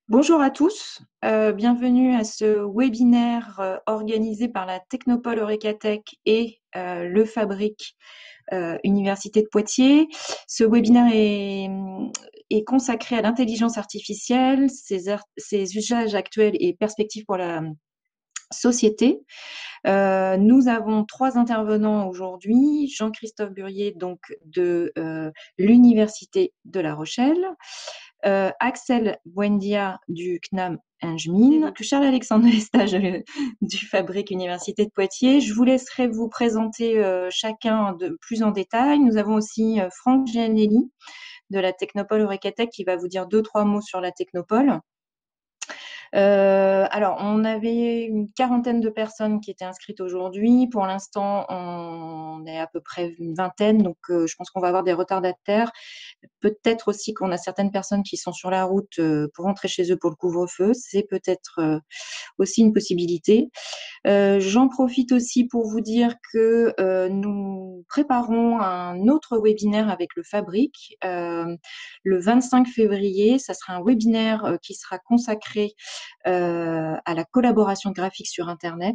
Bonjour à tous, bienvenue à ce webinaire organisé par la Technopole Eurekatech et le Fabrique Université de Poitiers. Ce webinaire est consacré à l'intelligence artificielle, ses usages actuels et perspectives pour la société. Nous avons trois intervenants aujourd'hui. Jean-Christophe Burier, donc de l'Université de La Rochelle, Axel Buendia du CNAM Ingmin, Charles-Alexandre Lestage du Fabrique Université de Poitiers. Je vous laisserai vous présenter chacun de plus en détail. Nous avons aussi Franck Gianelli de la Technopole Eurekatech qui va vous dire deux, trois mots sur la Technopole. Alors, on avait une quarantaine de personnes qui étaient inscrites aujourd'hui. Pour l'instant, on est à peu près une vingtaine, donc je pense qu'on va avoir des retardataires. Peut-être aussi qu'on a certaines personnes qui sont sur la route pour rentrer chez eux pour le couvre-feu. C'est peut-être aussi une possibilité. J'en profite aussi pour vous dire que nous préparons un autre webinaire avec le Fabrique le 25 février. Ça sera un webinaire qui sera consacré à la collaboration graphique sur Internet.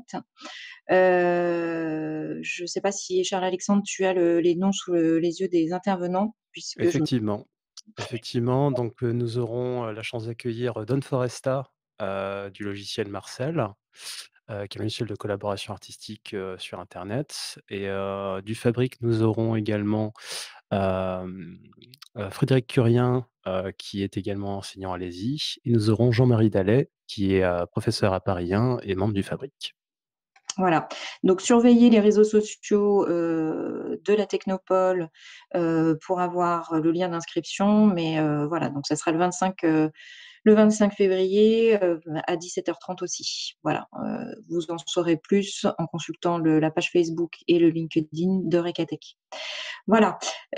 Je ne sais pas si, Charles-Alexandre, tu as les noms sous les yeux des intervenants, puisque je... Effectivement, effectivement. Donc, nous aurons, la chance d'accueillir, Don Foresta, du logiciel Marcel, qui est un logiciel de collaboration artistique, sur internet et du Fabrique, nous aurons également, hem, Frédéric Curien, qui est également enseignant à l'ESI et nous aurons Jean-Marie Dallet, qui est, professeur à Paris 1 et membre du Fabrique. Voilà, donc surveillez les réseaux sociaux de la Technopole pour avoir le lien d'inscription. Mais voilà, donc ça sera le 25 février à 17h30 aussi. Voilà, vous en saurez plus en consultant la page Facebook et le LinkedIn de Recatech. Voilà,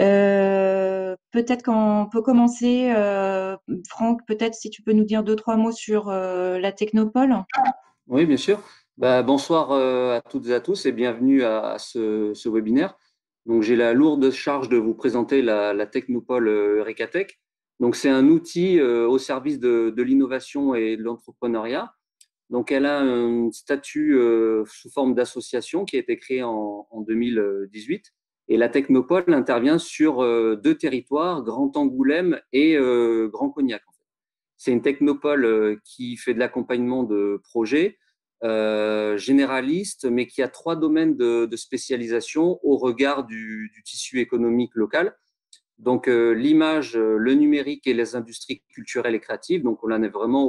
peut-être qu'on peut commencer. Franck, peut-être si tu peux nous dire deux, trois mots sur la Technopole. Oui, bien sûr. Bonsoir à toutes et à tous et bienvenue à ce webinaire. Donc, j'ai la lourde charge de vous présenter la Technopole Recatech. Donc, c'est un outil au service de l'innovation et de l'entrepreneuriat. Donc, elle a un statut sous forme d'association qui a été créé en 2018. Et la Technopole intervient sur deux territoires, Grand Angoulême et Grand Cognac. En fait. C'est une technopole qui fait de l'accompagnement de projets généraliste, mais qui a trois domaines de spécialisation au regard du tissu économique local. Donc, l'image, le numérique et les industries culturelles et créatives. Donc, on en est vraiment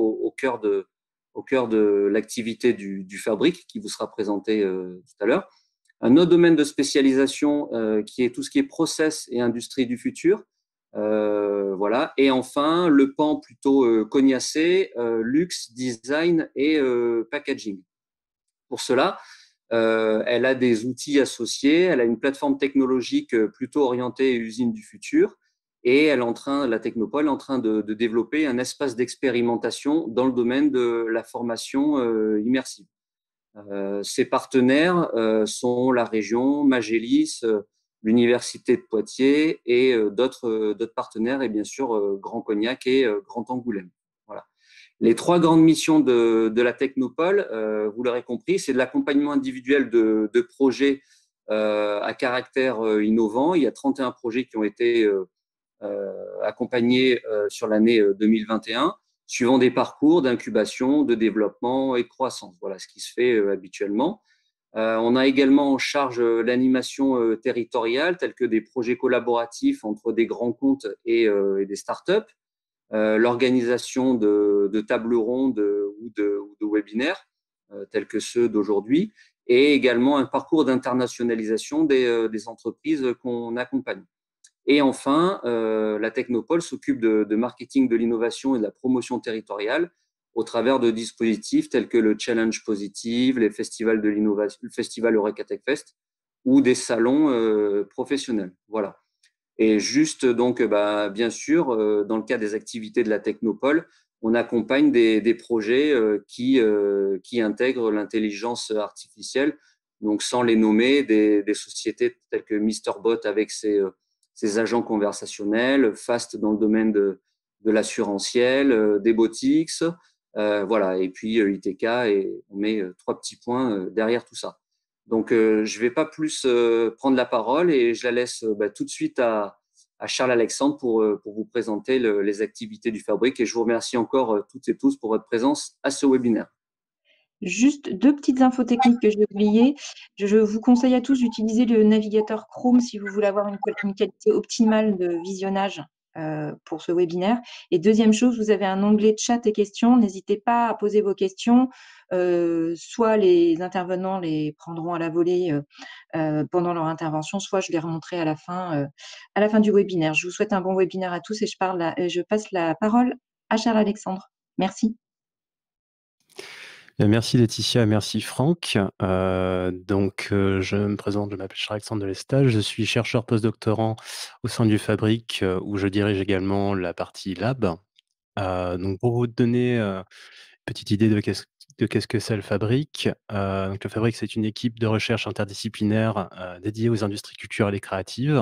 au cœur de l'activité du Fabrique qui vous sera présenté tout à l'heure. Un autre domaine de spécialisation qui est tout ce qui est process et industrie du futur. Voilà. Et enfin, le pan plutôt cognacé, luxe, design et packaging. Pour cela, elle a des outils associés, elle a une plateforme technologique plutôt orientée usine du futur et la Technopole est en train de développer un espace d'expérimentation dans le domaine de la formation immersive. Ses partenaires sont la région, Magélis, l'Université de Poitiers et d'autres partenaires et bien sûr Grand Cognac et Grand Angoulême. Voilà. Les trois grandes missions de la Technopole, vous l'aurez compris, c'est de l'accompagnement individuel de projets à caractère innovant. Il y a 31 projets qui ont été accompagnés sur l'année 2021, suivant des parcours d'incubation, de développement et de croissance. Voilà ce qui se fait habituellement. On a également en charge l'animation territoriale, telle que des projets collaboratifs entre des grands comptes et des startups, l'organisation de tables rondes ou de webinaires, tels que ceux d'aujourd'hui, et également un parcours d'internationalisation des entreprises qu'on accompagne. Et enfin, la Technopole s'occupe de marketing de l'innovation et de la promotion territoriale au travers de dispositifs tels que le Challenge Positive, les festivals de l'innovation, le festival Eureka Tech Fest ou des salons professionnels. Voilà. Et juste donc, bien sûr, dans le cas des activités de la Technopole, on accompagne des projets qui intègrent l'intelligence artificielle. Donc, sans les nommer, des sociétés telles que MrBot avec ses agents conversationnels, Fast dans le domaine de l'assurantiel, des Botix, voilà, et puis ITK, et on met 3 petits points derrière tout ça. Donc, je vais pas plus prendre la parole, et je la laisse tout de suite à Charles-Alexandre pour vous présenter les activités du Fabrique. Et je vous remercie encore toutes et tous pour votre présence à ce webinaire. Juste 2 petites infos techniques que j'ai oubliées. Je vous conseille à tous d'utiliser le navigateur Chrome si vous voulez avoir une qualité optimale de visionnage pour ce webinaire. Et deuxième chose, vous avez un onglet de chat et questions. N'hésitez pas à poser vos questions. Soit les intervenants les prendront à la volée pendant leur intervention, soit je les remonterai à la fin du webinaire. Je vous souhaite un bon webinaire à tous, et je passe la parole à Charles-Alexandre. Merci. Merci Laetitia, merci Franck. Je me présente, je m'appelle Charles-Alexandre Delestage, je suis chercheur postdoctorant au sein du Fabrique, où je dirige également la partie lab. Donc pour vous donner une petite idée de qu'est-ce que c'est le Fabrique. Donc le Fabrique, c'est une équipe de recherche interdisciplinaire dédiée aux industries culturelles et créatives.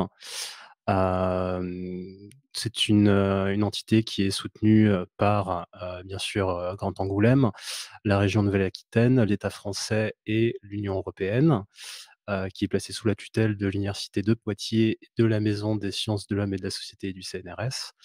C'est une entité qui est soutenue par, bien sûr, Grand Angoulême, la région Nouvelle-Aquitaine, l'État français et l'Union européenne, qui est placée sous la tutelle de l'Université de Poitiers, de la Maison des sciences de l'homme et de la société et du CNRS.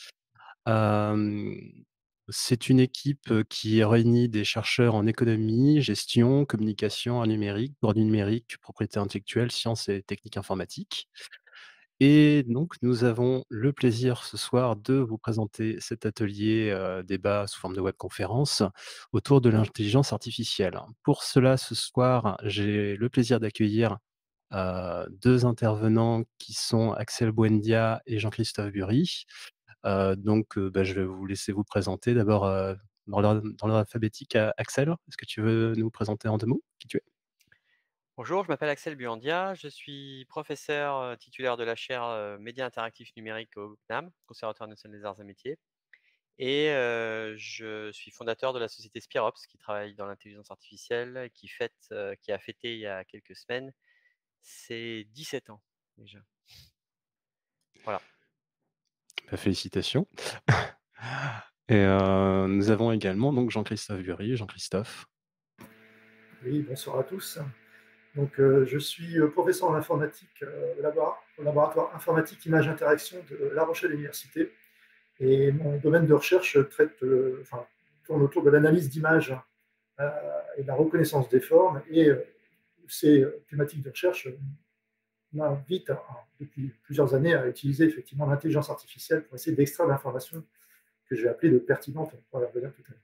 C'est une équipe qui réunit des chercheurs en économie, gestion, communication, art numérique, droit du numérique, propriété intellectuelle, sciences et techniques informatiques. Et donc, nous avons le plaisir ce soir de vous présenter cet atelier débat sous forme de webconférence autour de l'intelligence artificielle. Pour cela, ce soir, j'ai le plaisir d'accueillir 2 intervenants qui sont Axel Buendia et Jean-Christophe Bury. Je vais vous laisser vous présenter. D'abord, dans l'ordre alphabétique, Axel, est-ce que tu veux nous présenter en 2 mots qui tu es? Bonjour, je m'appelle Axel Buendia, je suis professeur titulaire de la chaire Médias interactifs numériques au CNAM, Conservatoire national des arts et métiers. Et je suis fondateur de la société Spirops, qui travaille dans l'intelligence artificielle et qui a fêté il y a quelques semaines ses 17 ans déjà. Voilà. Félicitations. Et nous avons également donc Jean-Christophe Bury. Jean-Christophe. Oui, bonsoir à tous. Donc, je suis professeur en informatique au laboratoire informatique image interaction de La Rochelle Université. Et mon domaine de recherche tourne autour de l'analyse d'images et de la reconnaissance des formes. Et ces thématiques de recherche m'invitent depuis plusieurs années à utiliser effectivement l'intelligence artificielle pour essayer d'extraire l'information que je vais appeler de pertinente. On va la revenir tout à l'heure.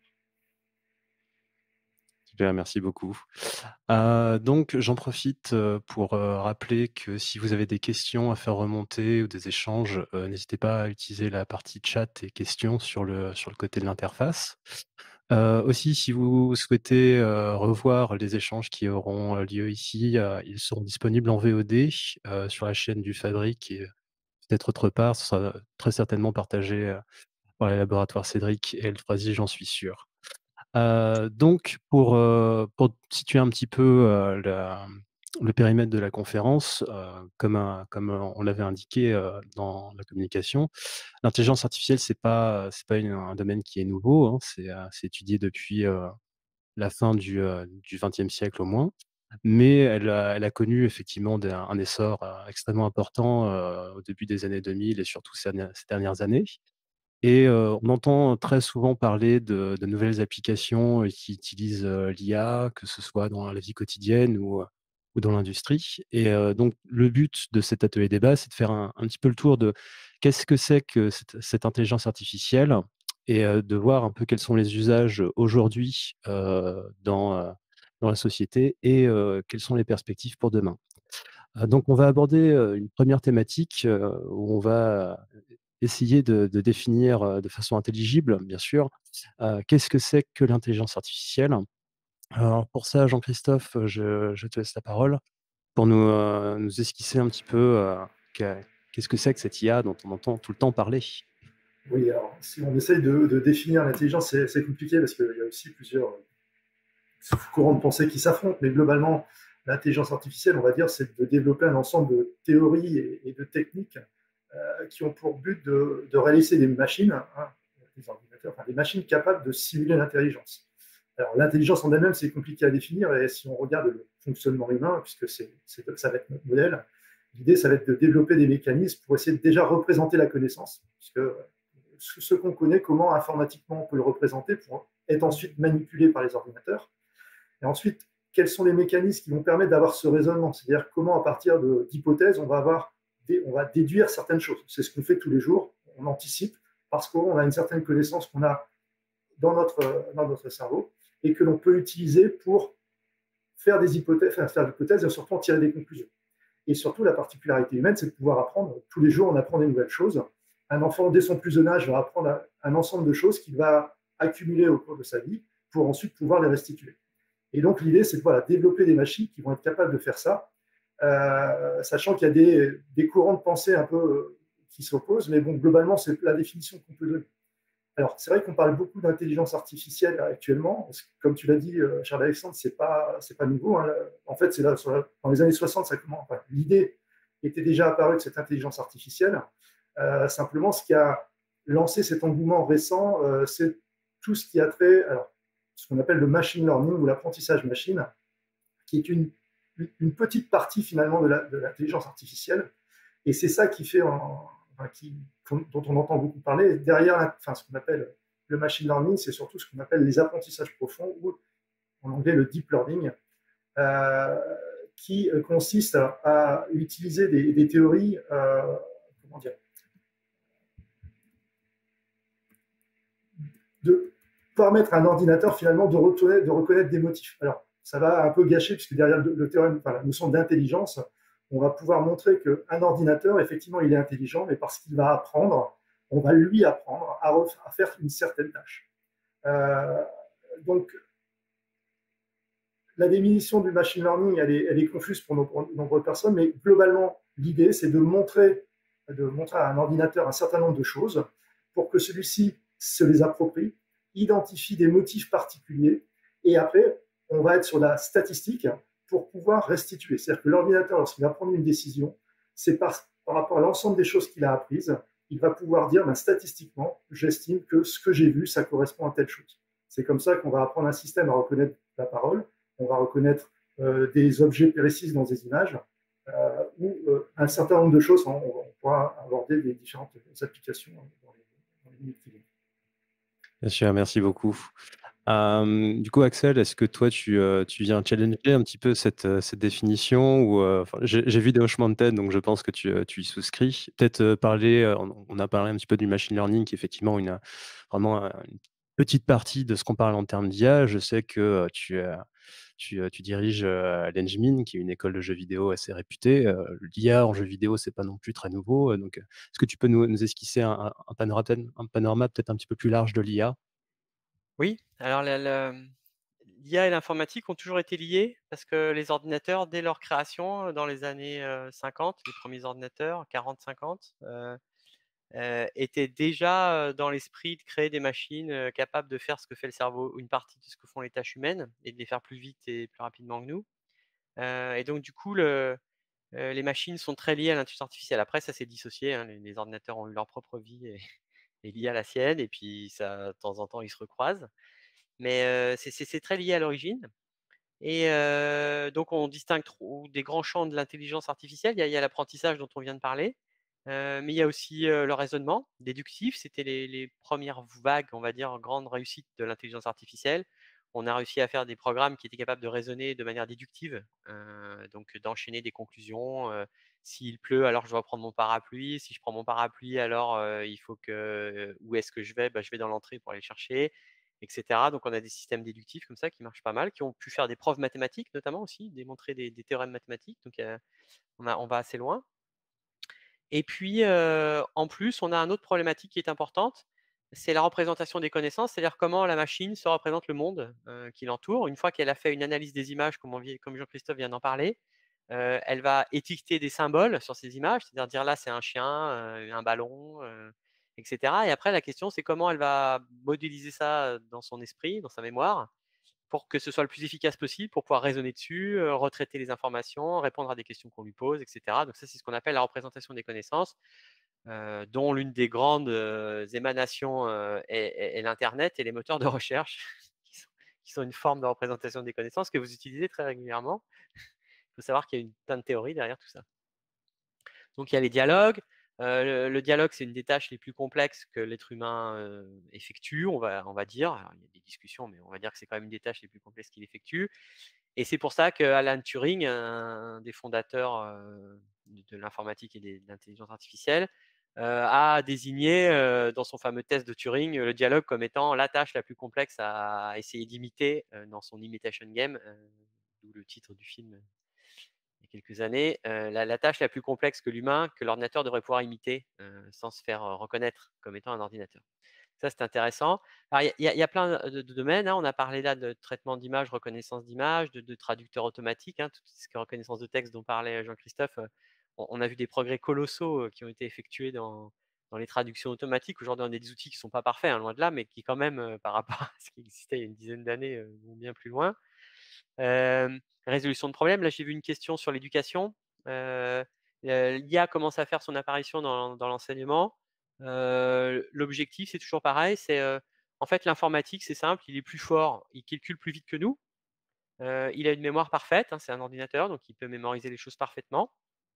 Super, merci beaucoup. Donc j'en profite pour rappeler que si vous avez des questions à faire remonter ou des échanges, n'hésitez pas à utiliser la partie chat et questions sur le côté de l'interface. Aussi, si vous souhaitez revoir les échanges qui auront lieu ici, ils seront disponibles en VOD sur la chaîne du Fabrique, et peut-être autre part. Ce sera très certainement partagé par les laboratoires Cédric et L3I, j'en suis sûr. Donc pour situer un petit peu le périmètre de la conférence, comme on l'avait indiqué dans la communication, l'intelligence artificielle, c'est pas un domaine qui est nouveau, hein. C'est étudié depuis la fin du XXe siècle au moins, mais elle a connu effectivement un essor extrêmement important au début des années 2000 et surtout ces dernières années. Et on entend très souvent parler de nouvelles applications qui utilisent l'IA, que ce soit dans la vie quotidienne ou dans l'industrie. Et donc le but de cet atelier débat, c'est de faire un petit peu le tour de qu'est-ce que c'est que cette intelligence artificielle, et de voir un peu quels sont les usages aujourd'hui dans la société, et quelles sont les perspectives pour demain. Donc on va aborder une première thématique où on va essayer de définir de façon intelligible, bien sûr, qu'est-ce que c'est que l'intelligence artificielle. Alors pour ça, Jean-Christophe, je te laisse la parole pour nous esquisser un petit peu qu'est-ce que c'est que cette IA dont on entend tout le temps parler. Oui, alors si on essaye de définir l'intelligence, c'est compliqué parce qu'il y a aussi plusieurs courants de pensée qui s'affrontent, mais globalement, l'intelligence artificielle, on va dire, c'est de développer un ensemble de théories et de techniques qui ont pour but de réaliser des machines des ordinateurs, enfin, des machines capables de simuler l'intelligence. Alors, l'intelligence en elle-même, c'est compliqué à définir, et si on regarde le fonctionnement humain, puisque ça va être notre modèle, l'idée, ça va être de développer des mécanismes pour essayer de déjà représenter la connaissance, puisque ce qu'on connaît, comment informatiquement on peut le représenter pour être ensuite manipulé par les ordinateurs. Et ensuite, quels sont les mécanismes qui vont permettre d'avoir ce raisonnement, c'est-à-dire comment, à partir d'hypothèses, on va déduire certaines choses. C'est ce qu'on fait tous les jours, on anticipe, parce qu'on a une certaine connaissance qu'on a dans notre cerveau, et que l'on peut utiliser pour faire des hypothèses, et surtout en tirer des conclusions. Et surtout, la particularité humaine, c'est de pouvoir apprendre. Tous les jours, on apprend des nouvelles choses. Un enfant, dès son plus jeune âge, va apprendre un ensemble de choses qu'il va accumuler au cours de sa vie pour ensuite pouvoir les restituer. Et donc, l'idée, c'est de développer des machines qui vont être capables de faire ça, sachant qu'il y a des courants de pensée un peu qui s'opposent, mais bon, globalement, c'est la définition qu'on peut donner. Alors, c'est vrai qu'on parle beaucoup d'intelligence artificielle actuellement. Comme tu l'as dit, Charles Alexandre, c'est pas nouveau. Hein. En fait, c'est là, dans les années 60, ça commence. Enfin, l'idée était déjà apparue de cette intelligence artificielle. Simplement, ce qui a lancé cet engouement récent, c'est tout ce qui a trait, alors, ce qu'on appelle le machine learning ou l'apprentissage machine, qui est une petite partie finalement de l'intelligence artificielle. Et c'est ça qui fait dont on entend beaucoup parler. Derrière, ce qu'on appelle le machine learning, c'est surtout ce qu'on appelle les apprentissages profonds, ou en anglais le deep learning, qui consiste à utiliser des théories, comment dire, de permettre à un ordinateur finalement de reconnaître des motifs. Alors, ça va un peu gâcher, puisque derrière le théorème, la notion d'intelligence, on va pouvoir montrer qu'un ordinateur, effectivement, il est intelligent, mais parce qu'il va apprendre, on va lui apprendre à faire une certaine tâche. Donc, la définition du machine learning, elle est confuse pour nombreuses personnes, mais globalement, l'idée, c'est de montrer à un ordinateur un certain nombre de choses pour que celui-ci se les approprie, identifie des motifs particuliers, et après, on va être sur la statistique pour pouvoir restituer. C'est-à-dire que l'ordinateur, lorsqu'il va prendre une décision, c'est par rapport à l'ensemble des choses qu'il a apprises, il va pouvoir dire, statistiquement, j'estime que ce que j'ai vu, ça correspond à telle chose. C'est comme ça qu'on va apprendre un système à reconnaître la parole, on va reconnaître des objets précis dans des images, ou un certain nombre de choses, on pourra aborder des différentes applications dans les minutes qui viennent. Bien sûr, merci beaucoup. Du coup, Axel, est-ce que toi, tu viens challenger un petit peu cette définition ou, j'ai vu des hochements de tête, donc je pense que tu y souscris. Peut-être parler, on a parlé un petit peu du machine learning, qui est effectivement vraiment une petite partie de ce qu'on parle en termes d'IA. Je sais que tu diriges l'Engmin, qui est une école de jeux vidéo assez réputée. L'IA en jeux vidéo, c'est pas non plus très nouveau. Donc, est-ce que tu peux nous esquisser un panorama peut-être un petit peu plus large de l'IA? Oui, alors l'IA et l'informatique ont toujours été liés parce que les ordinateurs, dès leur création, dans les années 50, les premiers ordinateurs, 40-50, étaient déjà dans l'esprit de créer des machines capables de faire ce que fait le cerveau, une partie de ce que font les tâches humaines, et de les faire plus vite et plus rapidement que nous. Et donc, du coup, les machines sont très liées à l'intelligence artificielle. Après, ça s'est dissocié, hein, les ordinateurs ont eu leur propre vie et l'IA la sienne, et puis ça, de temps en temps, ils se recroisent. Mais c'est très lié à l'origine. Et donc, on distingue des grands champs de l'intelligence artificielle. Il y a l'apprentissage dont on vient de parler, mais il y a aussi le raisonnement déductif. C'était les premières vagues, on va dire, grandes réussites de l'intelligence artificielle. On a réussi à faire des programmes qui étaient capables de raisonner de manière déductive, donc d'enchaîner des conclusions. S'il pleut, alors je dois prendre mon parapluie. Si je prends mon parapluie, alors il faut que… où est-ce que je vais? Je vais dans l'entrée pour aller le chercher, etc. Donc, on a des systèmes déductifs comme ça qui marchent pas mal, qui ont pu faire des preuves mathématiques notamment aussi, démontrer des théorèmes mathématiques. Donc, on va assez loin. Et puis, en plus, on a une autre problématique qui est importante, c'est la représentation des connaissances, c'est-à-dire comment la machine se représente le monde qui l'entoure. Une fois qu'elle a fait une analyse des images, comme Jean-Christophe vient d'en parler, elle va étiqueter des symboles sur ces images, c'est-à-dire dire là c'est un chien, un ballon, etc. Et après, la question, c'est comment elle va modéliser ça dans son esprit, dans sa mémoire, pour que ce soit le plus efficace possible, pour pouvoir raisonner dessus, retraiter les informations, répondre à des questions qu'on lui pose, etc. Donc ça, c'est ce qu'on appelle la représentation des connaissances. dont l'une des grandes émanations est l'Internet et les moteurs de recherche, qui sont une forme de représentation des connaissances que vous utilisez très régulièrement. Il faut savoir qu'il y a plein de théories derrière tout ça. Donc, il y a les dialogues. Le dialogue, c'est une des tâches les plus complexes que l'être humain effectue, on va dire. Alors, il y a des discussions, mais on va dire que c'est quand même une des tâches les plus complexes qu'il effectue. Et c'est pour ça qu'Alan Turing, un des fondateurs de l'informatique et de l'intelligence artificielle, a désigné dans son fameux test de Turing le dialogue comme étant la tâche la plus complexe à essayer d'imiter dans son Imitation Game, d'où le titre du film il y a quelques années, la tâche la plus complexe que l'humain, que l'ordinateur devrait pouvoir imiter sans se faire reconnaître comme étant un ordinateur. Ça, c'est intéressant. Alors, il y a plein de domaines. On a parlé là de traitement d'image, reconnaissance d'image, de traducteur automatique, tout ce qui est reconnaissance de texte dont parlait Jean-Christophe. On a vu des progrès colossaux qui ont été effectués dans les traductions automatiques. Aujourd'hui, on a des outils qui ne sont pas parfaits, loin de là, mais qui quand même, par rapport à ce qui existait il y a une dizaine d'années, vont bien plus loin. Résolution de problèmes. Là, j'ai vu une question sur l'éducation. L'IA commence à faire son apparition dans l'enseignement. L'objectif, c'est toujours pareil. C'est en fait l'informatique, c'est simple. Il est plus fort, il calcule plus vite que nous. Il a une mémoire parfaite. C'est un ordinateur, donc il peut mémoriser les choses parfaitement.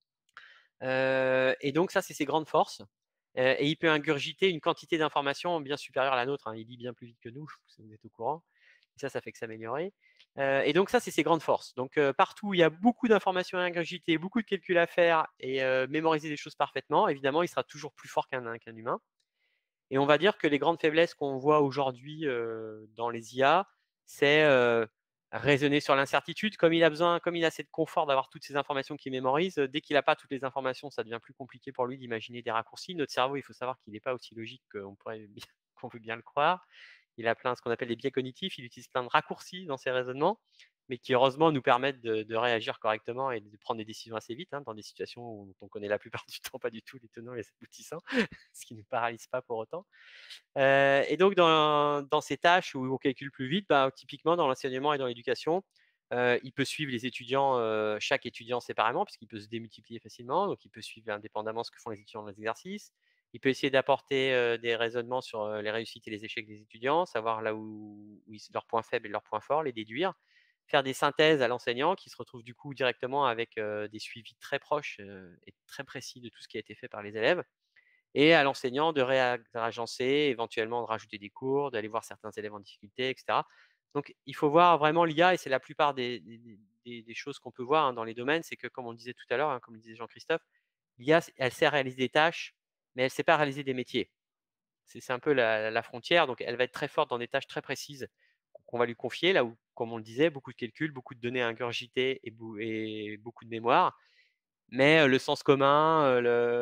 Et donc ça, c'est ses grandes forces. Et il peut ingurgiter une quantité d'informations bien supérieure à la nôtre. Il lit bien plus vite que nous, si vous êtes au courant. Et ça fait que s'améliorer. Et donc ça, c'est ses grandes forces. Donc partout où il y a beaucoup d'informations à ingurgiter, beaucoup de calculs à faire et mémoriser les choses parfaitement, évidemment, il sera toujours plus fort qu'un humain. Et on va dire que les grandes faiblesses qu'on voit aujourd'hui dans les IA, c'est raisonner sur l'incertitude. Comme il a assez de confort d'avoir toutes ces informations qu'il mémorise, dès qu'il n'a pas toutes les informations, ça devient plus compliqué pour lui d'imaginer des raccourcis. Notre cerveau, il faut savoir qu'il n'est pas aussi logique qu'on peut bien le croire. Il a plein de ce qu'on appelle des biais cognitifs, il utilise plein de raccourcis dans ses raisonnements, mais qui heureusement nous permettent de réagir correctement et de prendre des décisions assez vite, dans des situations où on connaît la plupart du temps pas du tout les tenants et les aboutissants, ce qui ne nous paralyse pas pour autant. Et donc dans ces tâches où on calcule plus vite, typiquement dans l'enseignement et dans l'éducation, il peut suivre les étudiants, chaque étudiant séparément, puisqu'il peut se démultiplier facilement, donc il peut suivre indépendamment ce que font les étudiants dans les exercices. Il peut essayer d'apporter des raisonnements sur les réussites et les échecs des étudiants, savoir là où leurs points faibles et leurs points forts, les déduire, faire des synthèses à l'enseignant qui se retrouve du coup directement avec des suivis très proches et très précis de tout ce qui a été fait par les élèves, et à l'enseignant de réagencer, éventuellement de rajouter des cours, d'aller voir certains élèves en difficulté, etc. Donc il faut voir vraiment l'IA, et c'est la plupart des choses qu'on peut voir dans les domaines, c'est que comme on le disait tout à l'heure, comme le disait Jean-Christophe, l'IA, elle sait réaliser des tâches, mais elle ne sait pas réaliser des métiers. C'est un peu la frontière, donc elle va être très forte dans des tâches très précises qu'on va lui confier, là où, comme on le disait, beaucoup de calculs, beaucoup de données à ingurgiter et beaucoup de mémoire. Mais le sens commun,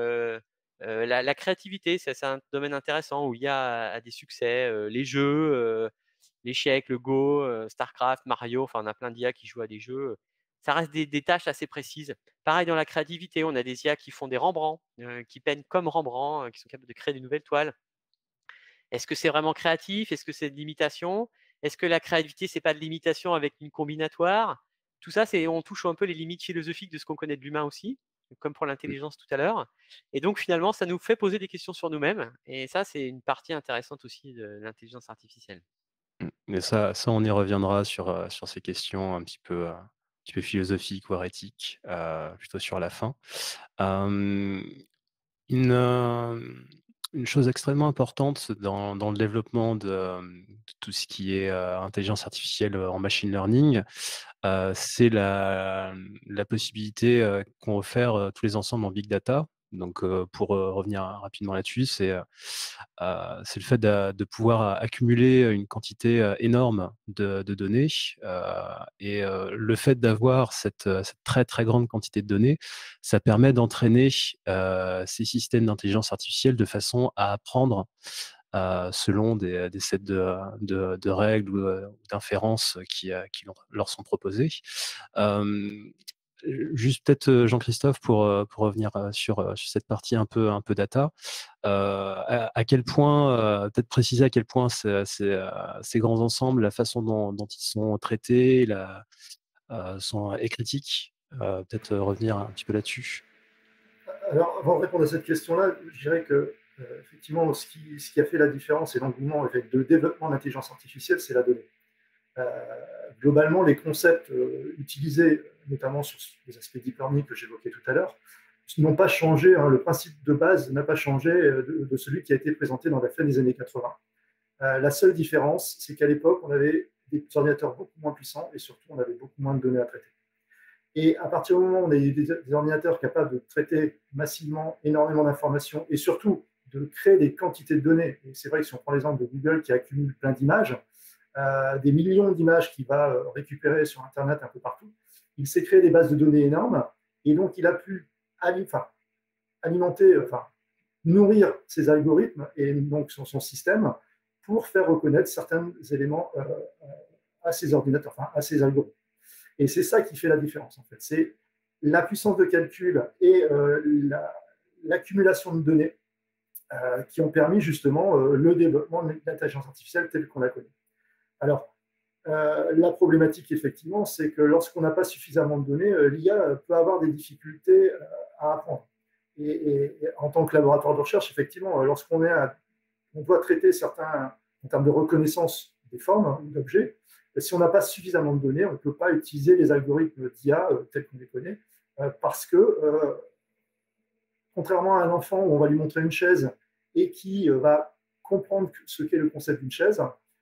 la créativité, c'est un domaine intéressant où il y a des succès, les jeux, l'échec, le Go, Starcraft, Mario, enfin on a plein d'IA qui jouent à des jeux. Ça reste des tâches assez précises. Pareil dans la créativité, on a des IA qui font des Rembrandt, qui peignent comme Rembrandt, qui sont capables de créer des nouvelles toiles. Est-ce que c'est vraiment créatif? Est-ce que c'est de l'imitation? Est-ce que la créativité, c'est pas de l'imitation avec une combinatoire? Tout ça, on touche un peu les limites philosophiques de ce qu'on connaît de l'humain aussi, comme pour l'intelligence tout à l'heure. Et donc, finalement, ça nous fait poser des questions sur nous-mêmes. Et ça, c'est une partie intéressante aussi de l'intelligence artificielle. Mais ça, on y reviendra sur ces questions un petit peu philosophiques ou éthiques, plutôt sur la fin. Une chose extrêmement importante dans le développement de tout ce qui est intelligence artificielle en machine learning, c'est la possibilité qu'ont offert tous les ensembles en big data. Donc, pour revenir rapidement là-dessus, c'est le fait de pouvoir accumuler une quantité énorme de données, et le fait d'avoir cette très, très grande quantité de données, ça permet d'entraîner ces systèmes d'intelligence artificielle de façon à apprendre selon des sets de règles ou d'inférences qui leur sont proposées. Juste peut-être, Jean-Christophe, pour revenir sur cette partie un peu data, à quel point, peut-être préciser à quel point ces grands ensembles, la façon dont ils sont traités, est critique. Peut-être revenir un petit peu là-dessus. Alors, avant de répondre à cette question-là, je dirais que effectivement, ce qui a fait la différence et l'engouement avec le développement de l'intelligence artificielle, c'est la donnée. Globalement, les concepts utilisés, notamment sur les aspects deep learning que j'évoquais tout à l'heure, n'ont pas changé. Hein, le principe de base n'a pas changé de celui qui a été présenté dans la fin des années 80. La seule différence, c'est qu'à l'époque, on avait des ordinateurs beaucoup moins puissants et surtout, on avait beaucoup moins de données à traiter. Et à partir du moment où on a des ordinateurs capables de traiter massivement énormément d'informations et surtout de créer des quantités de données, et c'est vrai que si on prend l'exemple de Google qui accumule plein d'images, des millions d'images qu'il va récupérer sur Internet un peu partout, il s'est créé des bases de données énormes et donc il a pu alimenter, nourrir ses algorithmes et donc son système pour faire reconnaître certains éléments à ces ordinateurs, à ces algorithmes. Et c'est ça qui fait la différence, en fait. C'est la puissance de calcul et l'accumulation de données qui ont permis justement le développement de l'intelligence artificielle telle qu'on la connaît. Alors, la problématique, effectivement, c'est que lorsqu'on n'a pas suffisamment de données, l'IA peut avoir des difficultés à apprendre. Et en tant que laboratoire de recherche, effectivement, lorsqu'on doit traiter certains, en termes de reconnaissance des formes ou d'objets, si on n'a pas suffisamment de données, on ne peut pas utiliser les algorithmes d'IA tels qu'on les connaît, parce que, contrairement à un enfant où on va lui montrer une chaise et qui va comprendre ce qu'est le concept d'une chaise,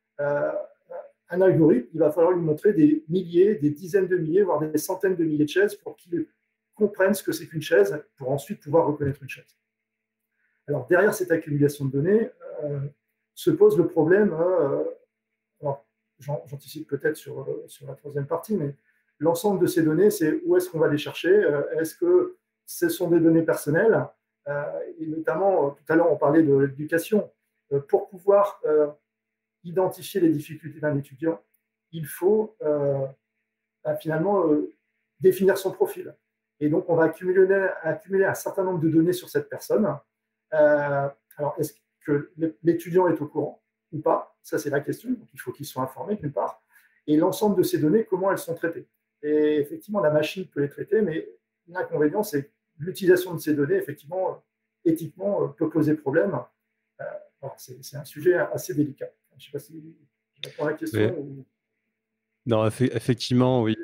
un algorithme, il va falloir lui montrer des milliers, des dizaines de milliers, voire des centaines de milliers de chaises pour qu'il comprenne ce que c'est qu'une chaise, pour ensuite pouvoir reconnaître une chaise. Alors, derrière cette accumulation de données, se pose le problème, alors j'anticipe peut-être sur la troisième partie, mais l'ensemble de ces données, c'est où est-ce qu'on va les chercher? Est-ce que ce sont des données personnelles? Et notamment, tout à l'heure, on parlait de l'éducation. Pour pouvoir identifier les difficultés d'un étudiant, il faut finalement définir son profil. Et donc, on va accumuler un certain nombre de données sur cette personne. Alors, est-ce que l'étudiant est au courant ou pas? Ça, c'est la question. Donc, il faut qu'il soit informé, d'une part. Et l'ensemble de ces données, comment elles sont traitées? Et effectivement, la machine peut les traiter, mais l'inconvénient, c'est que l'utilisation de ces données, effectivement, éthiquement, peut poser problème. C'est un sujet assez délicat. Je ne sais pas si je réponds à la question. Oui. Ou... Non, effectivement, oui,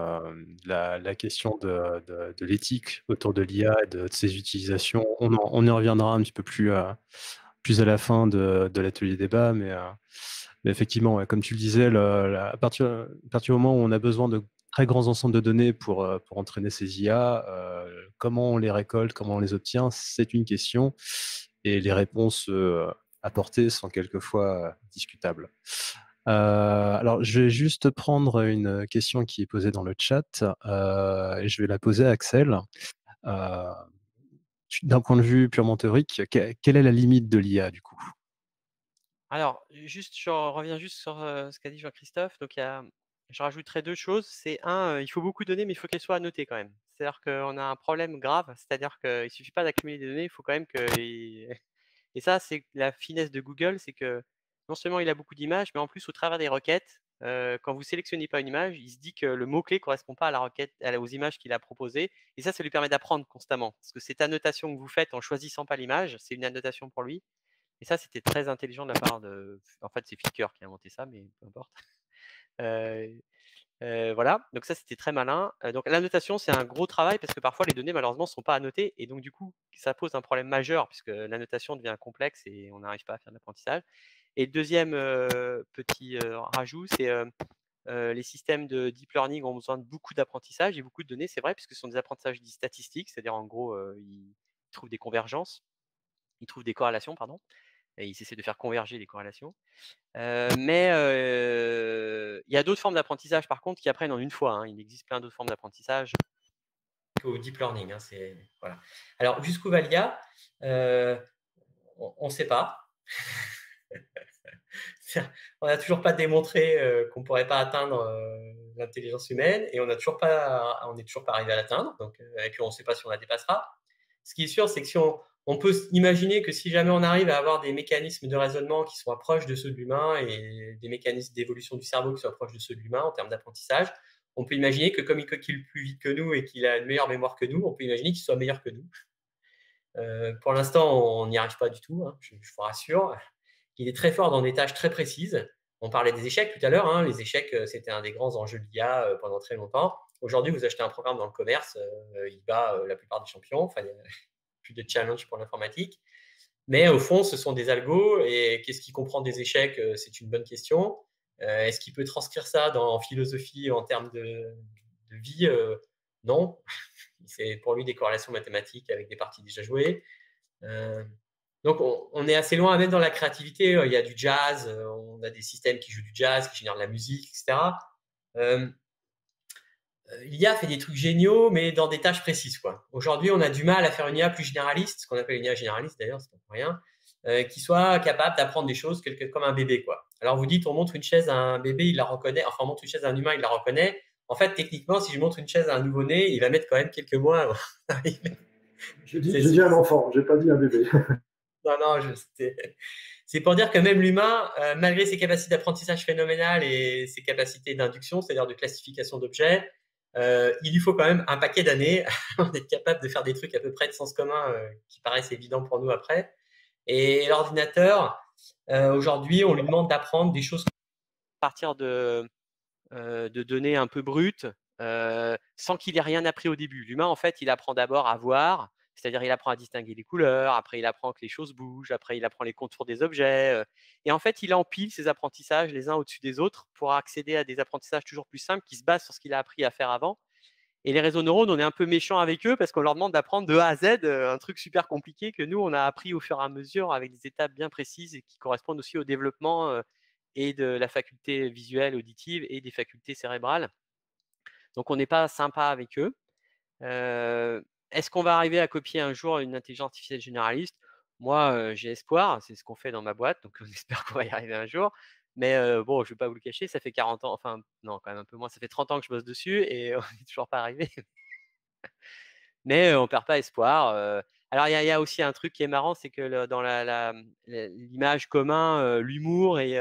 la question de l'éthique autour de l'IA et de ses utilisations, on y reviendra un petit peu plus à la fin de l'atelier débat, mais effectivement, ouais, comme tu le disais, à partir du moment où on a besoin de très grands ensembles de données pour entraîner ces IA, comment on les récolte, comment on les obtient, c'est une question, et les réponses apportées sont quelquefois discutables. Alors, je vais juste prendre une question qui est posée dans le chat et je vais la poser à Axel. D'un point de vue purement théorique, quelle est la limite de l'IA du coup? Alors, je reviens juste sur ce qu'a dit Jean-Christophe. Donc, je rajouterai deux choses. C'est il faut beaucoup de données, mais il faut qu'elles soient annotées quand même. C'est-à-dire qu'on a un problème grave, c'est-à-dire qu'il ne suffit pas d'accumuler des données, il faut quand même que… Et ça, c'est la finesse de Google, c'est que non seulement il a beaucoup d'images, mais en plus, au travers des requêtes, quand vous ne sélectionnez pas une image, il se dit que le mot-clé ne correspond pas à la requête, aux images qu'il a proposées. Et ça lui permet d'apprendre constamment. Parce que cette annotation que vous faites en choisissant pas l'image, c'est une annotation pour lui. Et ça, c'était très intelligent de la part de… En fait, c'est Flickr qui a inventé ça, mais peu importe. Voilà, donc ça, c'était très malin. Donc l'annotation, c'est un gros travail parce que parfois, les données, malheureusement, ne sont pas annotées. Et donc, du coup, ça pose un problème majeur puisque l'annotation devient complexe et on n'arrive pas à faire de l'apprentissage. Et le deuxième petit rajout, c'est les systèmes de deep learning ont besoin de beaucoup d'apprentissage et beaucoup de données, c'est vrai, puisque ce sont des apprentissages dits statistiques, c'est-à-dire en gros, ils trouvent des convergences, ils trouvent des corrélations, pardon, et ils essaient de faire converger les corrélations. Mais il y a d'autres formes d'apprentissage, par contre, qui apprennent en une fois. Hein. Il existe plein d'autres formes d'apprentissage au deep learning. Hein, voilà. Alors, jusqu'où va l'IA on ne sait pas. On n'a toujours pas démontré qu'on ne pourrait pas atteindre l'intelligence humaine et on n'est toujours pas arrivé à l'atteindre. Donc, et puis, on ne sait pas si on la dépassera. Ce qui est sûr, c'est que si on peut imaginer que si jamais on arrive à avoir des mécanismes de raisonnement qui soient proches de ceux de l'humain et des mécanismes d'évolution du cerveau qui soient proches de ceux de l'humain en termes d'apprentissage, on peut imaginer que comme il calcule plus vite que nous et qu'il a une meilleure mémoire que nous, on peut imaginer qu'il soit meilleur que nous. Pour l'instant, on n'y arrive pas du tout, hein, je vous rassure. Il est très fort dans des tâches très précises. On parlait des échecs tout à l'heure. Hein. Les échecs, c'était un des grands enjeux de l'IA pendant très longtemps. Aujourd'hui, vous achetez un programme dans le commerce, il bat la plupart des champions. Enfin, il n'y a plus de challenge pour l'informatique. Mais au fond, ce sont des algos. Et qu'est-ce qui comprend des échecs? C'est une bonne question. Est-ce qu'il peut transcrire ça en philosophie en termes de vie? Non. C'est pour lui des corrélations mathématiques avec des parties déjà jouées. Donc, on est assez loin, même dans la créativité. Il y a du jazz, on a des systèmes qui jouent du jazz, qui génèrent de la musique, etc. L'IA fait des trucs géniaux, mais dans des tâches précises, quoi. Aujourd'hui, on a du mal à faire une IA plus généraliste, ce qu'on appelle une IA généraliste d'ailleurs, c'est pas pour rien, qui soit capable d'apprendre des choses comme un bébé, quoi. Alors, vous dites, on montre une chaise à un bébé, il la reconnaît. Enfin, on montre une chaise à un humain, il la reconnaît. En fait, techniquement, si je montre une chaise à un nouveau-né, il va mettre quand même quelques mois avant d'arriver. J'ai dit un enfant, j'ai pas dit un bébé. Non, c'est pour dire que même l'humain, malgré ses capacités d'apprentissage phénoménales et ses capacités d'induction, c'est-à-dire de classification d'objets, il lui faut quand même un paquet d'années avant d'être capable de faire des trucs à peu près de sens commun qui paraissent évidents pour nous après. Et l'ordinateur, aujourd'hui, on lui demande d'apprendre des choses à partir de données un peu brutes, sans qu'il ait rien appris au début. L'humain, en fait, il apprend d'abord à voir, c'est-à-dire il apprend à distinguer les couleurs, après il apprend que les choses bougent, après il apprend les contours des objets, et en fait, il empile ses apprentissages les uns au-dessus des autres pour accéder à des apprentissages toujours plus simples qui se basent sur ce qu'il a appris à faire avant. Et les réseaux neurones, on est un peu méchants avec eux parce qu'on leur demande d'apprendre de A à Z un truc super compliqué que nous, on a appris au fur et à mesure avec des étapes bien précises et qui correspondent aussi au développement et de la faculté visuelle, auditive et des facultés cérébrales. Donc, on n'est pas sympa avec eux. Est-ce qu'on va arriver à copier un jour une intelligence artificielle généraliste? Moi, j'ai espoir. C'est ce qu'on fait dans ma boîte. Donc, on espère qu'on va y arriver un jour. Mais bon, je ne vais pas vous le cacher, ça fait 40 ans, enfin, non, quand même un peu moins. Ça fait 30 ans que je bosse dessus et on n'est toujours pas arrivé. Mais on ne perd pas espoir. Alors, il y a aussi un truc qui est marrant, c'est que dans l'image commun, l'humour et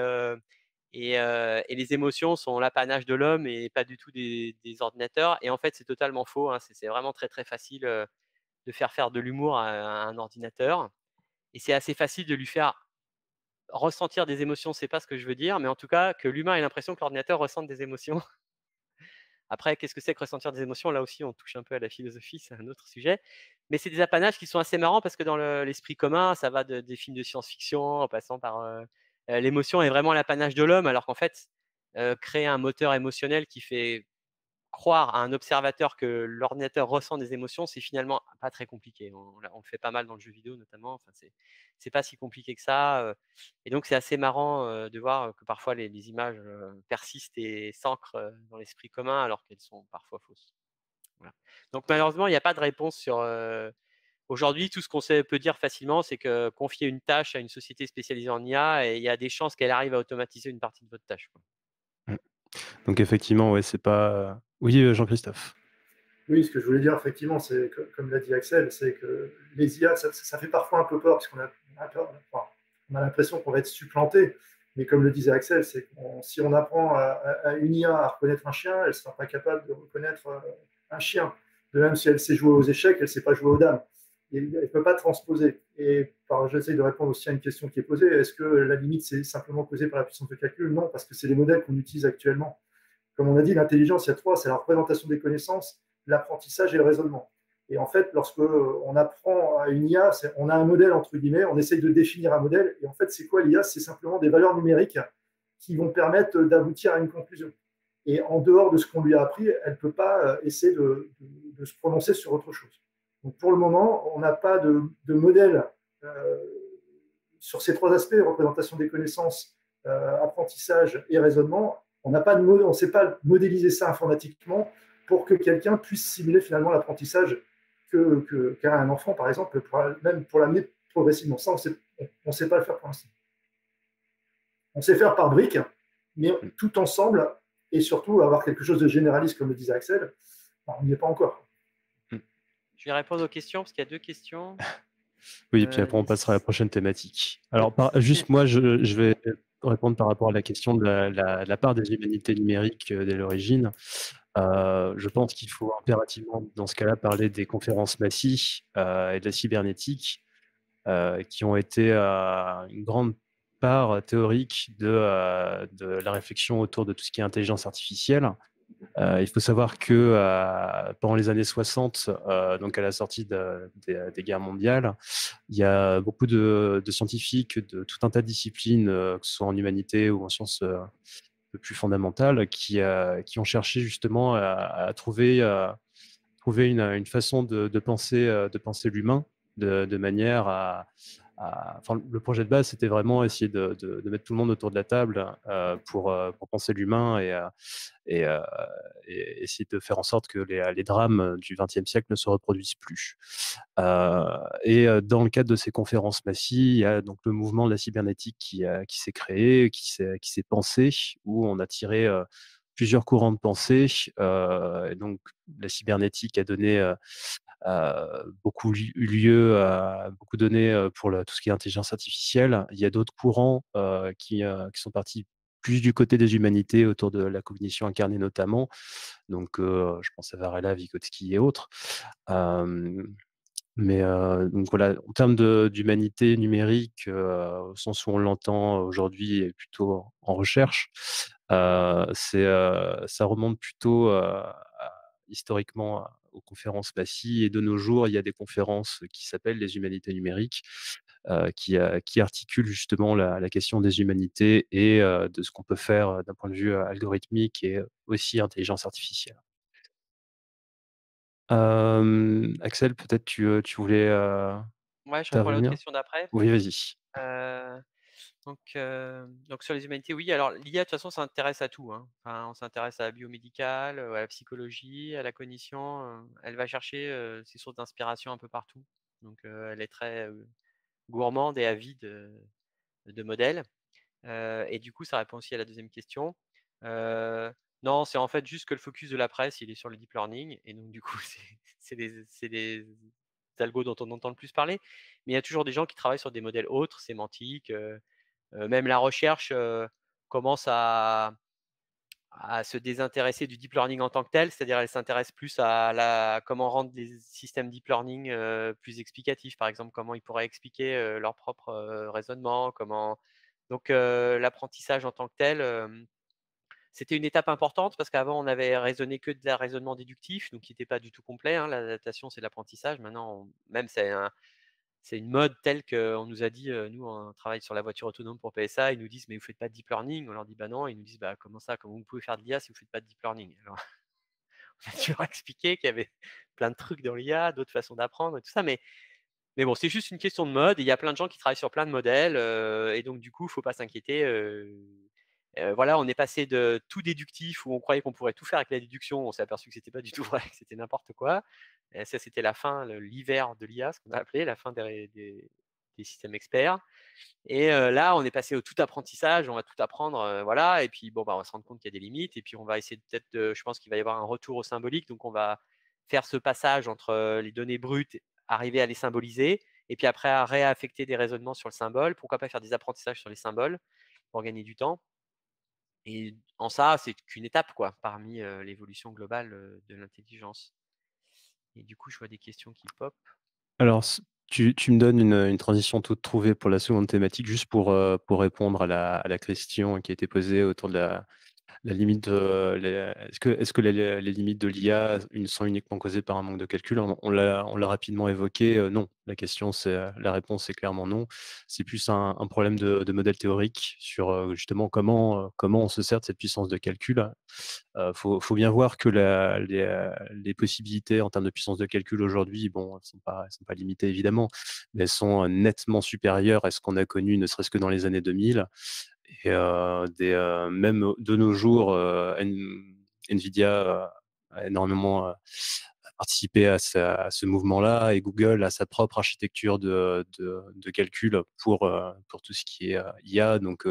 les émotions sont l'apanage de l'homme et pas du tout des ordinateurs. Et en fait, c'est totalement faux. Hein. C'est vraiment très, très facile de faire de l'humour à un ordinateur. Et c'est assez facile de lui faire ressentir des émotions, c'est pas ce que je veux dire, mais en tout cas, que l'humain ait l'impression que l'ordinateur ressente des émotions. Après, qu'est-ce que c'est que ressentir des émotions? Là aussi, on touche un peu à la philosophie, c'est un autre sujet. Mais c'est des apanages qui sont assez marrants parce que dans l'esprit commun, ça va des films de science-fiction en passant par l'émotion est vraiment l'apanage de l'homme, alors qu'en fait, créer un moteur émotionnel qui fait croire à un observateur que l'ordinateur ressent des émotions, c'est finalement pas très compliqué. On le fait pas mal dans le jeu vidéo notamment. Enfin, c'est pas si compliqué que ça. Et donc, c'est assez marrant de voir que parfois les images persistent et s'ancrent dans l'esprit commun alors qu'elles sont parfois fausses. Voilà. Donc, malheureusement, il n'y a pas de réponse sur… Aujourd'hui, tout ce qu'on peut dire facilement, c'est que confier une tâche à une société spécialisée en IA, et il y a des chances qu'elle arrive à automatiser une partie de votre tâche, quoi. Donc effectivement, ouais, c'est pas… Oui, Jean-Christophe. Oui, ce que je voulais dire, effectivement, c'est que, comme l'a dit Axel, c'est que les IA, ça fait parfois un peu peur, parce qu'on a l'impression qu'on va être supplanté. Mais comme le disait Axel, c'est que si on apprend à une IA à reconnaître un chien, elle ne sera pas capable de reconnaître un chien. De même, si elle sait jouer aux échecs, elle ne sait pas jouer aux dames. Elle ne peut pas transposer. Et j'essaie de répondre aussi à une question qui est posée. Est-ce que la limite, c'est simplement posée par la puissance de calcul? Non, parce que c'est les modèles qu'on utilise actuellement. Comme on a dit, l'intelligence, il y a trois, c'est la représentation des connaissances, l'apprentissage et le raisonnement. Et en fait, lorsqu'on apprend à une IA, on a un modèle, entre guillemets, on essaye de définir un modèle. Et en fait, c'est quoi l'IA? C'est simplement des valeurs numériques qui vont permettre d'aboutir à une conclusion. Et en dehors de ce qu'on lui a appris, elle ne peut pas essayer de se prononcer sur autre chose. Donc pour le moment, on n'a pas de modèle sur ces trois aspects, représentation des connaissances, apprentissage et raisonnement. On ne sait pas modéliser ça informatiquement pour que quelqu'un puisse simuler finalement l'apprentissage qu'a un enfant, par exemple, même pour l'amener progressivement. Ça, on ne sait pas le faire pour l'instant. On sait faire par briques, mais tout ensemble, et surtout avoir quelque chose de généraliste, comme le disait Axel, on n'y est pas encore. Je vais répondre aux questions, parce qu'il y a 2 questions. Oui, puis après, on passera à la prochaine thématique. Alors, juste moi, je vais répondre par rapport à la question de la part des humanités numériques dès l'origine. Je pense qu'il faut impérativement, dans ce cas-là, parler des conférences Massy et de la cybernétique, qui ont été une grande part théorique de la réflexion autour de tout ce qui est intelligence artificielle. Il faut savoir que pendant les années 60, donc à la sortie des guerres mondiales, il y a beaucoup de scientifiques de tout un tas de disciplines, que ce soit en humanité ou en sciences peu plus fondamentales, qui ont cherché justement à trouver une façon de penser l'humain de manière enfin, le projet de base, c'était vraiment essayer de mettre tout le monde autour de la table pour penser l'humain et, euh, et essayer de faire en sorte que les drames du XXe siècle ne se reproduisent plus. Dans le cadre de ces conférences Massy, il y a donc le mouvement de la cybernétique qui s'est créé, qui s'est pensé, où on a tiré plusieurs courants de pensée. Et donc, la cybernétique a donné beaucoup lieu à beaucoup donné pour tout ce qui est intelligence artificielle. Il y a d'autres courants qui sont partis plus du côté des humanités, autour de la cognition incarnée notamment. Donc, je pense à Varela, Vygotsky et autres. Donc voilà, en termes d'humanité numérique, au sens où on l'entend aujourd'hui, et plutôt en recherche, ça remonte plutôt historiquement aux conférences Massy. Et de nos jours, il y a des conférences qui s'appellent les humanités numériques, qui articulent justement la question des humanités et de ce qu'on peut faire d'un point de vue algorithmique et aussi intelligence artificielle. Axel, peut-être tu voulais Ouais, je réponds à l'autre intervenir? question d'après. Oui, vas-y. Donc sur les humanités, oui. Alors l'IA, de toute façon, ça intéresse à tout, hein. Enfin, on s'intéresse à la biomédicale, à la psychologie, à la cognition. Elle va chercher ses sources d'inspiration un peu partout. Donc elle est très gourmande et avide de modèles. Et du coup, ça répond aussi à la deuxième question. Non, c'est en fait juste que le focus de la presse, il est sur le deep learning. Et donc, du coup, c'est des algos dont on entend le plus parler. Mais il y a toujours des gens qui travaillent sur des modèles autres, sémantiques. Même la recherche commence à se désintéresser du deep learning en tant que tel, c'est-à-dire elle s'intéresse plus à comment rendre les systèmes deep learning plus explicatifs, par exemple comment ils pourraient expliquer leur propre raisonnement, donc l'apprentissage en tant que tel, c'était une étape importante parce qu'avant on avait raisonné que de la raisonnement déductif, donc qui n'était pas du tout complet, hein. L'adaptation c'est l'apprentissage, maintenant même c'est une mode telle qu'on nous a dit, nous on travaille sur la voiture autonome pour PSA, ils nous disent mais vous faites pas de deep learning, on leur dit bah non, ils nous disent bah comment ça, comment vous pouvez faire de l'IA si vous faites pas de deep learning? Alors on a dû leur expliquer qu'il y avait plein de trucs dans l'IA, d'autres façons d'apprendre et tout ça, mais bon, c'est juste une question de mode et il y a plein de gens qui travaillent sur plein de modèles et donc du coup, il ne faut pas s'inquiéter. Voilà, on est passé de tout déductif où on croyait qu'on pourrait tout faire avec la déduction, on s'est aperçu que c'était pas du tout vrai, que c'était n'importe quoi. Et ça, c'était la fin, l'hiver de l'IA, ce qu'on a appelé la fin des systèmes experts. Et là, on est passé au tout apprentissage, on va tout apprendre, voilà. Et puis bon, bah, on va se rendre compte qu'il y a des limites. Et puis on va essayer peut-être, je pense qu'il va y avoir un retour au symbolique. Donc on va faire ce passage entre les données brutes, arriver à les symboliser, et puis après à réaffecter des raisonnements sur le symbole. Pourquoi pas faire des apprentissages sur les symboles pour gagner du temps. Et en ça, c'est qu'une étape quoi, parmi l'évolution globale de l'intelligence. Et du coup, je vois des questions qui pop. Alors, tu me donnes une transition toute trouvée pour la seconde thématique, juste pour répondre à la question qui a été posée autour de la limite est-ce que les limites de l'IA sont uniquement causées par un manque de calcul? On l'a rapidement évoqué, non. La réponse est clairement non. C'est plus un problème de modèle théorique sur justement comment on se sert de cette puissance de calcul. Faut bien voir que les possibilités en termes de puissance de calcul aujourd'hui, bon, elles sont pas limitées évidemment, mais elles sont nettement supérieures à ce qu'on a connu, ne serait-ce que dans les années 2000. Et même de nos jours, Nvidia a énormément participé à ce mouvement-là, et Google a sa propre architecture de calcul pour tout ce qui est IA. Donc,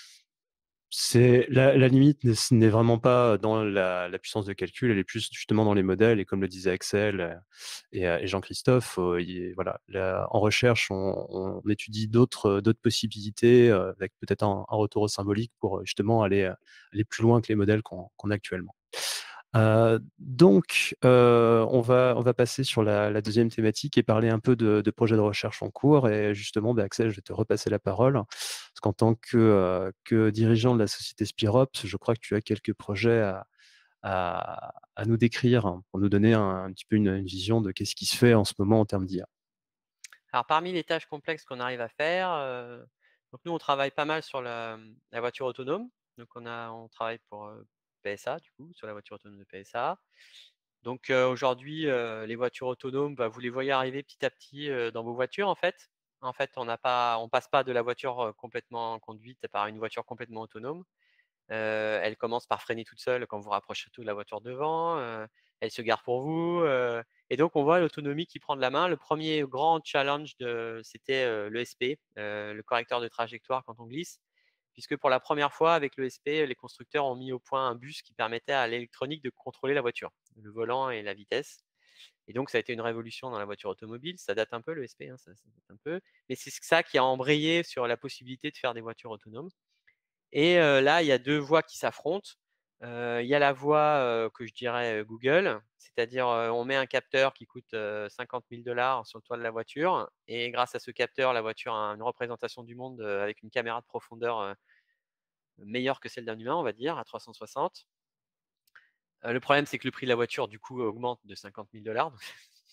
c'est la limite n'est vraiment pas dans la puissance de calcul, elle est plus justement dans les modèles. Et comme le disait Axel et Jean-Christophe, voilà, en recherche, on étudie d'autres possibilités avec peut-être un retour au symbolique pour justement aller plus loin que les modèles qu'on a actuellement. On va passer sur la deuxième thématique et parler un peu de projets de recherche en cours. Et justement, Axel, je vais te repasser la parole. Parce qu'en tant que dirigeant de la société Spirops, je crois que tu as quelques projets à nous décrire, hein, pour nous donner un petit peu une vision de qu'est-ce qui se fait en ce moment en termes d'IA. Alors, parmi les tâches complexes qu'on arrive à faire, donc nous, on travaille pas mal sur la voiture autonome. Donc, on travaille pour PSA, du coup, sur la voiture autonome de PSA. Donc, aujourd'hui, les voitures autonomes, vous les voyez arriver petit à petit dans vos voitures, en fait. En fait, on passe pas de la voiture complètement conduite par une voiture complètement autonome. Elle commence par freiner toute seule quand vous rapprochez surtout de la voiture devant. Elle se gare pour vous. Et donc, on voit l'autonomie qui prend de la main. Le premier grand challenge, c'était l'ESP, le correcteur de trajectoire quand on glisse. Puisque pour la première fois, avec l'ESP, les constructeurs ont mis au point un bus qui permettait à l'électronique de contrôler la voiture, le volant et la vitesse. Et donc, ça a été une révolution dans la voiture automobile. Ça date un peu, l'ESP, hein, ça date un peu. Mais c'est ça qui a embrayé sur la possibilité de faire des voitures autonomes. Et là, il y a deux voies qui s'affrontent. Il y a la voie que je dirais Google, c'est-à-dire on met un capteur qui coûte 50 000 $ sur le toit de la voiture, et grâce à ce capteur, la voiture a une représentation du monde avec une caméra de profondeur meilleure que celle d'un humain, on va dire, à 360. Le problème, c'est que le prix de la voiture, du coup, augmente de 50 000 $. Donc,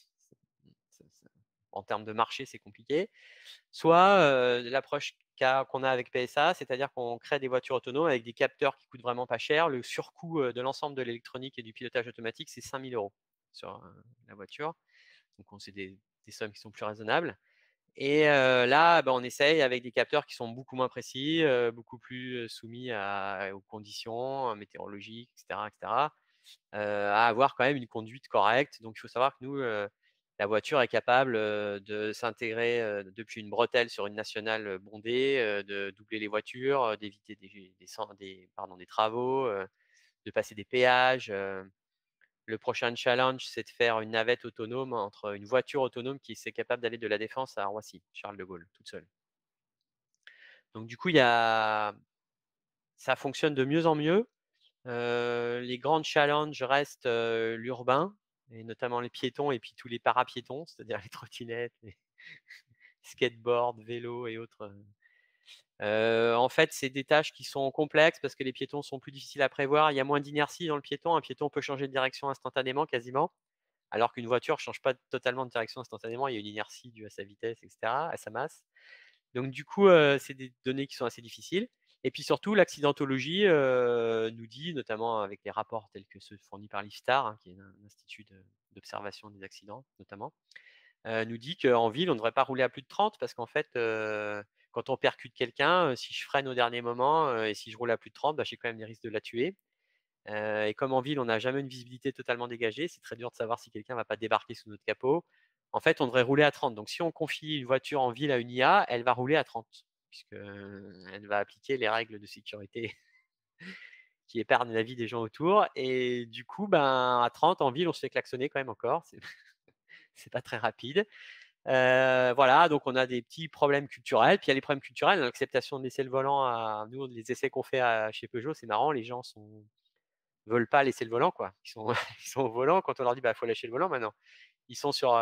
en termes de marché, c'est compliqué. Soit l'approche qu'on a avec PSA, c'est-à-dire qu'on crée des voitures autonomes avec des capteurs qui coûtent vraiment pas cher. Le surcoût de l'ensemble de l'électronique et du pilotage automatique, c'est 5 000 € sur la voiture. Donc, c'est des sommes qui sont plus raisonnables. Et là, on essaye avec des capteurs qui sont beaucoup moins précis, beaucoup plus soumis aux conditions météorologiques, etc., à avoir quand même une conduite correcte. Donc, il faut savoir que nous, la voiture est capable de s'intégrer depuis une bretelle sur une nationale bondée, de doubler les voitures, d'éviter des travaux, de passer des péages. Le prochain challenge, c'est de faire une navette autonome entre une voiture autonome qui est capable d'aller de la Défense à Roissy, Charles de Gaulle, toute seule. Donc, du coup, ça fonctionne de mieux en mieux. Les grands challenges restent l'urbain, et notamment les piétons et puis tous les parapiétons, c'est-à-dire les trottinettes, les skateboards, vélos et autres. En fait, c'est des tâches qui sont complexes parce que les piétons sont plus difficiles à prévoir. Il y a moins d'inertie dans le piéton. Un piéton peut changer de direction instantanément, quasiment, alors qu'une voiture ne change pas totalement de direction instantanément. Il y a une inertie due à sa vitesse, etc., à sa masse. Donc, du coup, c'est des données qui sont assez difficiles. Et puis surtout, l'accidentologie nous dit, notamment avec les rapports tels que ceux fournis par l'IFSTAR, hein, qui est un institut d'observation des accidents, notamment, nous dit qu'en ville, on ne devrait pas rouler à plus de 30 parce qu'en fait, quand on percute quelqu'un, si je freine au dernier moment et si je roule à plus de 30, j'ai quand même des risques de la tuer. Et comme en ville, on n'a jamais une visibilité totalement dégagée, c'est très dur de savoir si quelqu'un ne va pas débarquer sous notre capot. En fait, on devrait rouler à 30. Donc, si on confie une voiture en ville à une IA, elle va rouler à 30, puisqu'elle va appliquer les règles de sécurité qui épargnent la vie des gens autour. Et du coup, à 30, en ville, on se fait klaxonner quand même encore. C'est pas très rapide. Voilà, donc on a des petits problèmes culturels. Puis il y a les problèmes culturels, l'acceptation de laisser le volant. Nous, les essais qu'on fait chez Peugeot, c'est marrant, les gens veulent pas laisser le volant, quoi. Ils sont au volant quand on leur dit faut lâcher le volant maintenant. Ils sont sur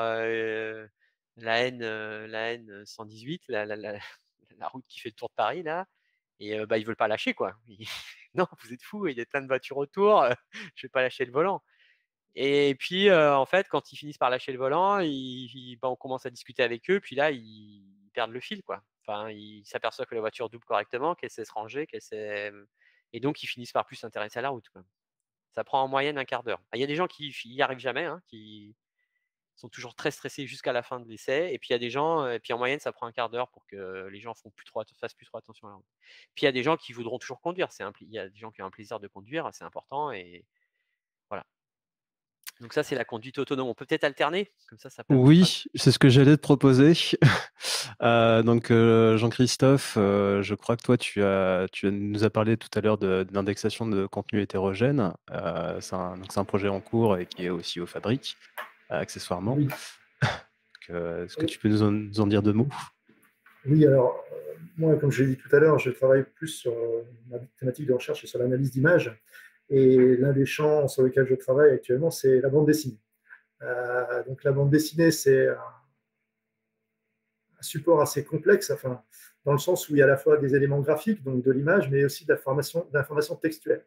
la N 118, la route qui fait le tour de Paris là, et ils veulent pas lâcher, quoi. Non, vous êtes fous, il y a plein de voitures autour, je vais pas lâcher le volant. Et puis en fait, quand ils finissent par lâcher le volant, on commence à discuter avec eux, puis là ils perdent le fil, quoi. Enfin, ils s'aperçoivent que la voiture double correctement, qu'elle sait se ranger, et donc ils finissent par plus s'intéresser à la route, quoi. Ça prend en moyenne un quart d'heure. Il y a des gens qui n'y arrivent jamais, hein, qui sont toujours très stressés jusqu'à la fin de l'essai. Et puis il y a des gens, et puis en moyenne, ça prend un quart d'heure pour que les gens fassent plus trop attention à la route. Puis il y a des gens qui voudront toujours conduire. Il y a des gens qui ont un plaisir de conduire, c'est important. Et voilà. Donc ça, c'est la conduite autonome. On peut peut-être alterner, comme ça permet. Oui, c'est ce que j'allais te proposer. Donc Jean-Christophe, je crois que toi, tu nous as parlé tout à l'heure d'indexation de contenu hétérogène. C'est un projet en cours et qui est aussi aux fabriques, accessoirement. Oui. Est-ce que tu peux nous en dire 2 mots? Oui, alors, moi, comme je l'ai dit tout à l'heure, je travaille plus sur ma thématique de recherche et sur l'analyse d'images. Et l'un des champs sur lesquels je travaille actuellement, c'est la bande dessinée. Donc la bande dessinée, c'est un support assez complexe, enfin, dans le sens où il y a à la fois des éléments graphiques, donc de l'image, mais aussi de l'information textuelle.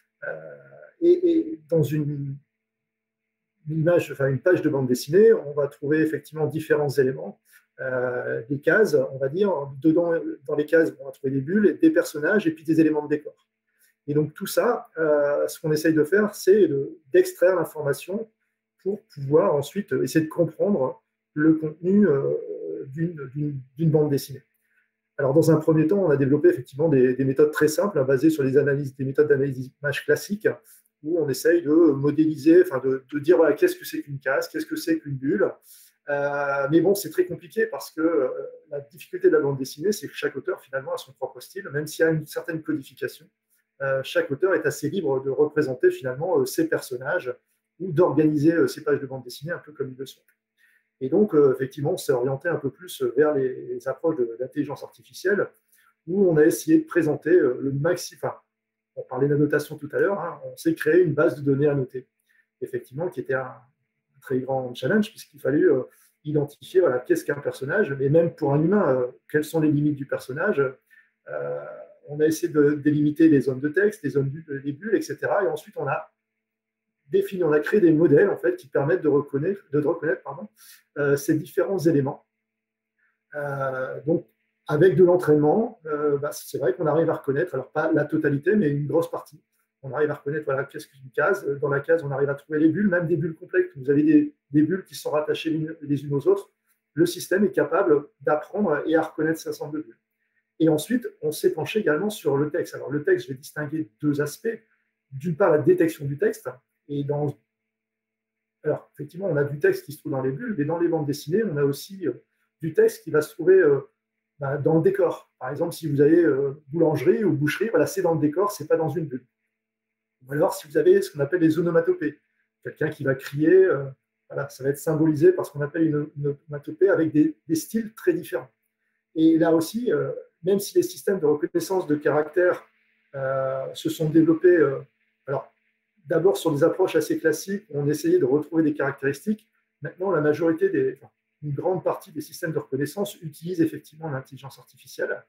Et dans une image, enfin une page de bande dessinée, on va trouver effectivement différents éléments. Des cases, on va dire, dedans, dans les cases, on va trouver des bulles, des personnages et puis des éléments de décor. Et donc tout ça, ce qu'on essaye de faire, c'est d'extraire l'information pour pouvoir ensuite essayer de comprendre le contenu d'une bande dessinée. Alors dans un premier temps, on a développé effectivement des méthodes très simples basées sur des méthodes d'analyse d'image classiques, où on essaye de modéliser, enfin de dire voilà, qu'est-ce que c'est qu'une case, qu'est-ce que c'est qu'une bulle. Mais bon, c'est très compliqué parce que la difficulté de la bande dessinée, c'est que chaque auteur finalement a son propre style, même s'il y a une certaine codification. Chaque auteur est assez libre de représenter finalement ses personnages ou d'organiser ses pages de bande dessinée un peu comme il le souhaite. Et donc, effectivement, on s'est orienté un peu plus vers les approches de l'intelligence artificielle, où on a essayé de présenter le maximum. Enfin, on parlait d'annotation tout à l'heure, hein, on s'est créé une base de données à noter, effectivement, qui était un très grand challenge, puisqu'il fallait identifier voilà, qu'est-ce qu'un personnage, mais même pour un humain, quelles sont les limites du personnage. On a essayé de délimiter les zones de texte, les bulles, etc. Et ensuite, on a créé des modèles en fait, qui permettent de reconnaître ces différents éléments. Donc, avec de l'entraînement, c'est vrai qu'on arrive à reconnaître, alors pas la totalité, mais une grosse partie. On arrive à reconnaître voilà, qu'est-ce qu'une case. Dans la case, on arrive à trouver les bulles, même des bulles complexes. Vous avez des bulles qui sont rattachées les unes aux autres. Le système est capable d'apprendre et à reconnaître cet ensemble de bulles. Et ensuite, on s'est penché également sur le texte. Alors, le texte, je vais distinguer deux aspects. D'une part, la détection du texte. Alors, effectivement, on a du texte qui se trouve dans les bulles, mais dans les bandes dessinées, on a aussi du texte qui va se trouver dans le décor. Par exemple, si vous avez boulangerie ou boucherie, voilà, c'est dans le décor, c'est pas dans une bulle. Ou alors, si vous avez ce qu'on appelle les onomatopées, quelqu'un qui va crier, voilà, ça va être symbolisé par ce qu'on appelle une onomatopée avec des styles très différents. Et là aussi, même si les systèmes de reconnaissance de caractères se sont développés, alors d'abord sur des approches assez classiques, on essayait de retrouver des caractéristiques. Maintenant, une grande partie des systèmes de reconnaissance utilisent effectivement l'intelligence artificielle,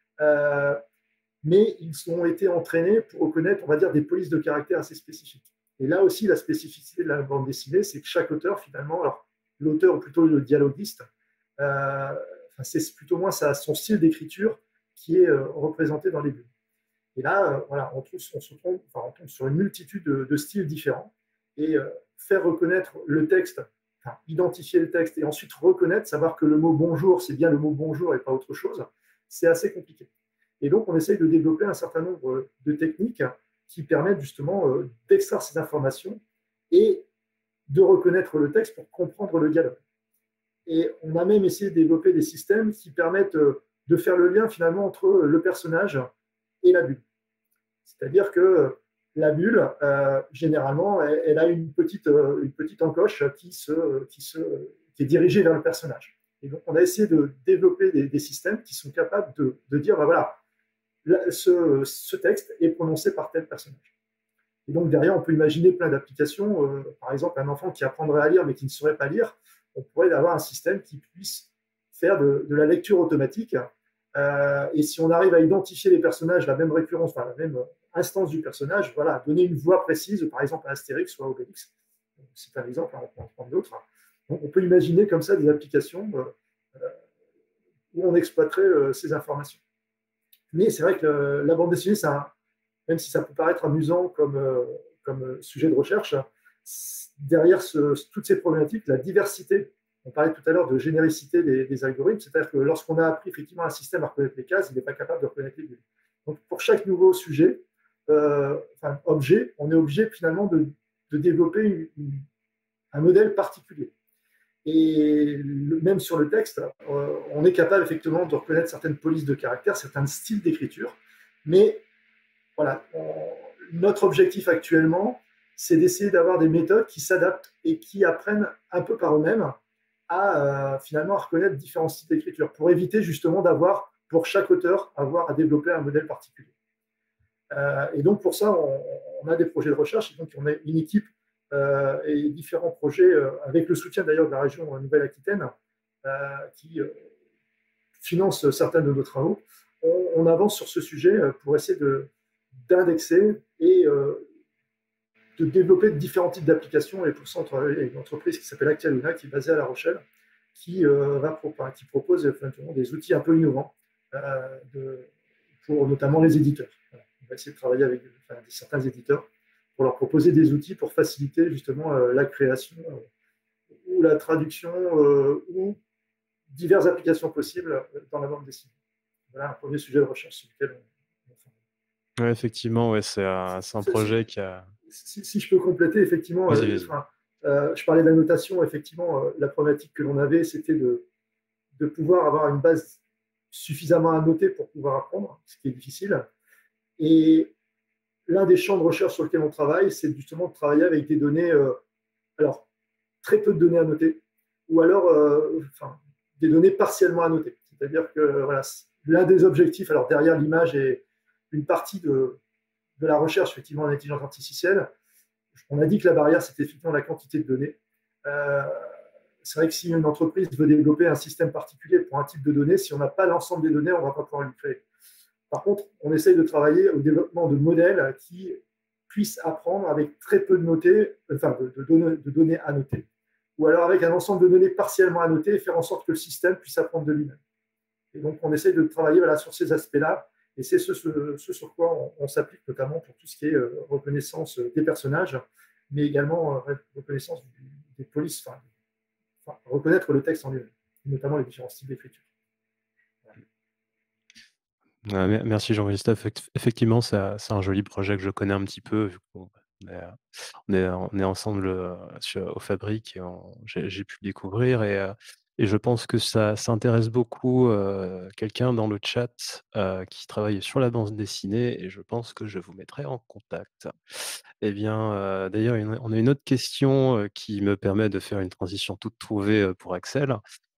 mais ils ont été entraînés pour reconnaître, on va dire, des polices de caractères assez spécifiques. Et là aussi, la spécificité de la bande dessinée, c'est que chaque auteur, finalement, alors l'auteur ou plutôt le dialoguiste, c'est plutôt moins son style d'écriture qui est représenté dans les bulles. Et là, voilà, on tombe sur une multitude de styles différents. Et faire reconnaître le texte, identifier le texte et ensuite reconnaître, savoir que le mot bonjour, c'est bien le mot bonjour et pas autre chose, c'est assez compliqué. Et donc, on essaye de développer un certain nombre de techniques qui permettent justement d'extraire ces informations et de reconnaître le texte pour comprendre le dialogue. Et on a même essayé de développer des systèmes qui permettent de faire le lien finalement entre le personnage et la bulle. C'est-à-dire que la bulle, généralement, elle a une petite encoche qui est dirigée vers le personnage. Et donc, on a essayé de développer des systèmes qui sont capables de dire, voilà, ce texte est prononcé par tel personnage. Et donc, derrière, on peut imaginer plein d'applications. Par exemple, un enfant qui apprendrait à lire mais qui ne saurait pas lire, on pourrait avoir un système qui puisse faire de la lecture automatique. Et si on arrive à identifier les personnages, la même récurrence, la même instance du personnage, voilà, donner une voix précise, par exemple à Astérix ou à Obélix, c'est un exemple, on peut en prendre d'autres. Donc, on peut imaginer comme ça des applications où on exploiterait ces informations. Mais c'est vrai que la bande dessinée, même si ça peut paraître amusant comme sujet de recherche, derrière toutes ces problématiques, la diversité, on parlait tout à l'heure de généricité des algorithmes, c'est-à-dire que lorsqu'on a appris effectivement un système à reconnaître les cases, il n'est pas capable de reconnaître les bulles. Donc pour chaque nouveau sujet, objet, on est obligé finalement de développer un modèle particulier. Et même sur le texte, on est capable effectivement de reconnaître certaines polices de caractère, certains styles d'écriture, mais voilà, notre objectif actuellement, c'est d'essayer d'avoir des méthodes qui s'adaptent et qui apprennent un peu par eux-mêmes à finalement reconnaître différents styles d'écriture, pour éviter justement d'avoir, pour chaque auteur, à développer un modèle particulier. Et donc, pour ça, on a des projets de recherche. Et donc, on a une équipe et différents projets, avec le soutien d'ailleurs de la région Nouvelle-Aquitaine, qui finance certains de nos travaux. On avance sur ce sujet pour essayer d'indexer et de développer différents types d'applications. Et pour ça, on travaille avec une entreprise qui s'appelle Actialuna, qui est basée à La Rochelle, qui propose des outils un peu innovants pour notamment les éditeurs. Voilà. On va essayer de travailler avec certains éditeurs pour leur proposer des outils pour faciliter justement la création ou la traduction ou diverses applications possibles dans la bande dessinée. Voilà un premier sujet de recherche sur lequel on travaille. Ouais, effectivement, ouais, c'est un projet qui a… Si je peux compléter, effectivement, Vas-y. je parlais d'annotation, effectivement, la problématique que l'on avait, c'était de pouvoir avoir une base suffisamment annotée pour pouvoir apprendre, ce qui est difficile. Et l'un des champs de recherche sur lequel on travaille, c'est justement de travailler avec des données, alors très peu de données annotées, ou alors des données partiellement annotées. C'est-à-dire que voilà, l'un des objectifs, alors derrière l'image est une partie de la recherche effectivement en intelligence artificielle. On a dit que la barrière, c'était effectivement la quantité de données. C'est vrai que si une entreprise veut développer un système particulier pour un type de données, si on n'a pas l'ensemble des données, on ne va pas pouvoir le créer. Par contre, on essaye de travailler au développement de modèles qui puissent apprendre avec très peu de données annotées. Ou alors avec un ensemble de données partiellement annotées et faire en sorte que le système puisse apprendre de lui-même. Et donc, on essaye de travailler sur ces aspects-là. Et c'est ce sur quoi on s'applique notamment pour tout ce qui est reconnaissance des personnages, mais également reconnaissance des polices, reconnaître le texte en lui-même, notamment les différents styles d'écriture. Merci Jean-Christophe. Effectivement, c'est un joli projet que je connais un petit peu, vu qu'on est ensemble au Fabrique et j'ai pu le découvrir. Et je pense que ça intéresse beaucoup quelqu'un dans le chat qui travaille sur la bande dessinée, et je pense que je vous mettrai en contact. Eh bien, d'ailleurs, on a une autre question qui me permet de faire une transition toute trouvée pour Axel,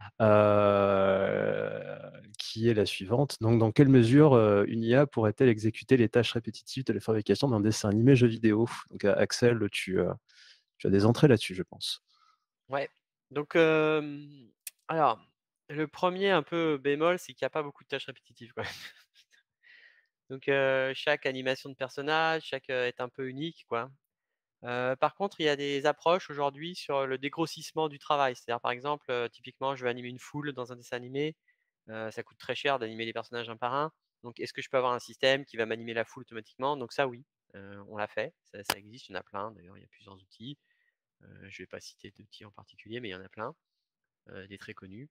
qui est la suivante. Donc, dans quelle mesure une IA pourrait-elle exécuter les tâches répétitives de la fabrication d'un dessin animé jeu vidéo? Donc, Axel, tu as des entrées là-dessus, je pense. Ouais. Donc, alors, le premier un peu bémol, c'est qu'il n'y a pas beaucoup de tâches répétitives, quoi. Donc, chaque animation de personnage, chaque est un peu unique, quoi. Par contre, il y a des approches aujourd'hui sur le dégrossissement du travail. C'est-à-dire, par exemple, typiquement, je veux animer une foule dans un dessin animé. Ça coûte très cher d'animer les personnages un par un. Donc, est-ce que je peux avoir un système qui va m'animer la foule automatiquement? Donc ça, oui, on l'a fait. Ça existe, il y en a plein. D'ailleurs, il y a plusieurs outils. Je ne vais pas citer d'outils en particulier, mais il y en a plein, des très connus.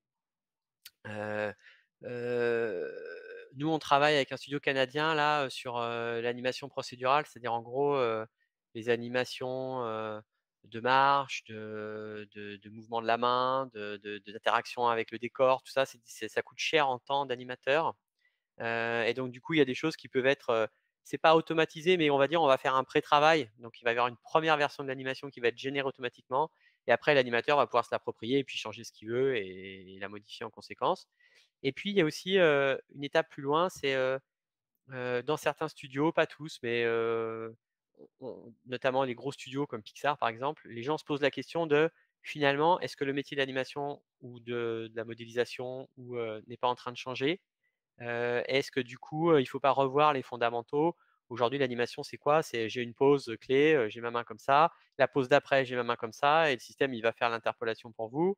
Nous, on travaille avec un studio canadien là sur l'animation procédurale, c'est-à-dire en gros les animations de marche, de mouvement de la main, d'interaction avec le décor, tout ça, ça coûte cher en temps d'animateur. Et donc, du coup, il y a des choses qui peuvent être, c'est pas automatisé, mais on va dire, on va faire un pré-travail. Donc, il va y avoir une première version de l'animation qui va être générée automatiquement. Et après, l'animateur va pouvoir se l'approprier et puis changer ce qu'il veut et la modifier en conséquence. Et puis, il y a aussi une étape plus loin, c'est dans certains studios, pas tous, mais notamment les gros studios comme Pixar, par exemple, les gens se posent la question de finalement, est-ce que le métier d'animation ou de la modélisation n'est pas en train de changer? Est-ce que du coup, il ne faut pas revoir les fondamentaux? Aujourd'hui, l'animation, c'est quoi? C'est j'ai une pose clé, j'ai ma main comme ça. La pose d'après, j'ai ma main comme ça et le système, il va faire l'interpolation pour vous.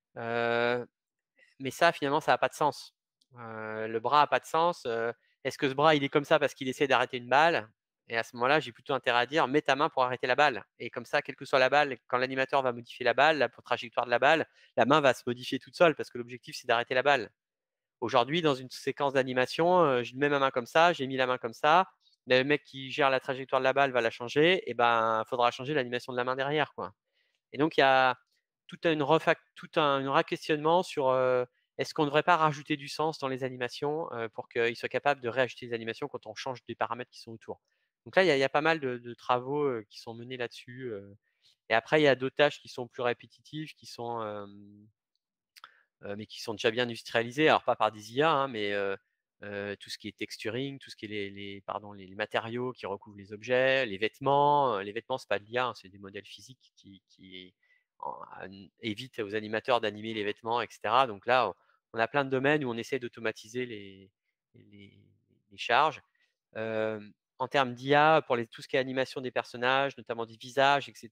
Mais ça, finalement, ça n'a pas de sens. Le bras n'a pas de sens. Est-ce que ce bras, il est comme ça parce qu'il essaie d'arrêter une balle? Et à ce moment-là, j'ai plutôt intérêt à dire, mets ta main pour arrêter la balle. Et comme ça, quelle que soit la balle, quand l'animateur va modifier la balle, la trajectoire de la balle, la main va se modifier toute seule parce que l'objectif, c'est d'arrêter la balle. Aujourd'hui, dans une séquence d'animation, je mets ma main comme ça, j'ai mis la main comme ça. Le mec qui gère la trajectoire de la balle va la changer. Et ben, il faudra changer l'animation de la main derrière, quoi. Et donc, il y a tout un re-questionnement sur est-ce qu'on ne devrait pas rajouter du sens dans les animations pour qu'ils soient capables de réajuster les animations quand on change des paramètres qui sont autour. Donc là, il y a pas mal de travaux qui sont menés là-dessus. Et après, il y a d'autres tâches qui sont plus répétitives, mais qui sont déjà bien industrialisées. Alors, pas par des IA, hein, mais tout ce qui est texturing, tout ce qui est les matériaux qui recouvrent les objets, les vêtements. Les vêtements, ce n'est pas de l'IA, c'est des modèles physiques qui évitent aux animateurs d'animer les vêtements, etc. Donc là, on a plein de domaines où on essaie d'automatiser les charges. En termes d'IA, pour tout ce qui est animation des personnages, notamment des visages, etc.,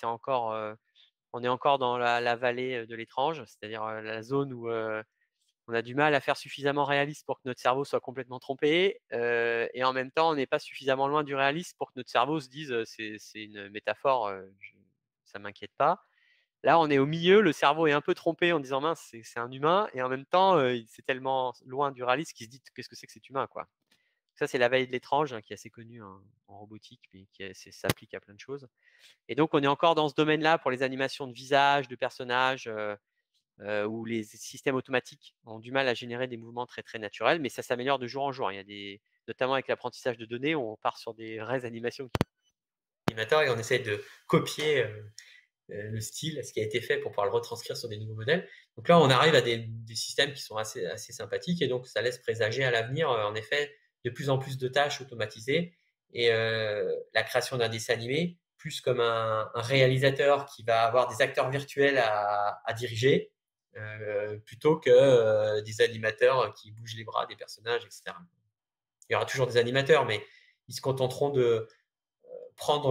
on est encore dans la vallée de l'étrange, c'est-à-dire la zone où on a du mal à faire suffisamment réaliste pour que notre cerveau soit complètement trompé, et en même temps, on n'est pas suffisamment loin du réaliste pour que notre cerveau se dise c'est une métaphore, ça ne m'inquiète pas. Là, on est au milieu, le cerveau est un peu trompé en disant mince, c'est un humain, et en même temps, c'est tellement loin du réaliste qu'il se dit qu'est-ce que c'est que cet humain, quoi. Ça, c'est la vallée de l'étrange, qui est assez connue en robotique, mais qui s'applique à plein de choses. Et donc, on est encore dans ce domaine-là pour les animations de visage, de personnages, où les systèmes automatiques ont du mal à générer des mouvements très, très naturels, mais ça s'améliore de jour en jour. Il y a notamment avec l'apprentissage de données, on part sur des vraies animations. Et on essaie de copier le style, ce qui a été fait pour pouvoir le retranscrire sur des nouveaux modèles. Donc là, on arrive à des systèmes qui sont assez sympathiques, et donc ça laisse présager à l'avenir, en effet, de plus en plus de tâches automatisées, et la création d'un dessin animé, plus comme un réalisateur qui va avoir des acteurs virtuels à diriger, plutôt que des animateurs qui bougent les bras des personnages, etc. Il y aura toujours des animateurs, mais ils se contenteront de prendre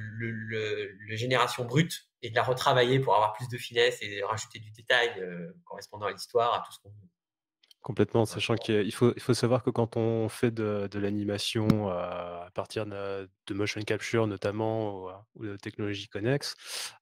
le génération brute et de la retravailler pour avoir plus de finesse et rajouter du détail correspondant à l'histoire, à tout ce qu'on veut. Complètement, sachant qu'il faut savoir que quand on fait de l'animation à partir de motion capture notamment ou de technologies connexes,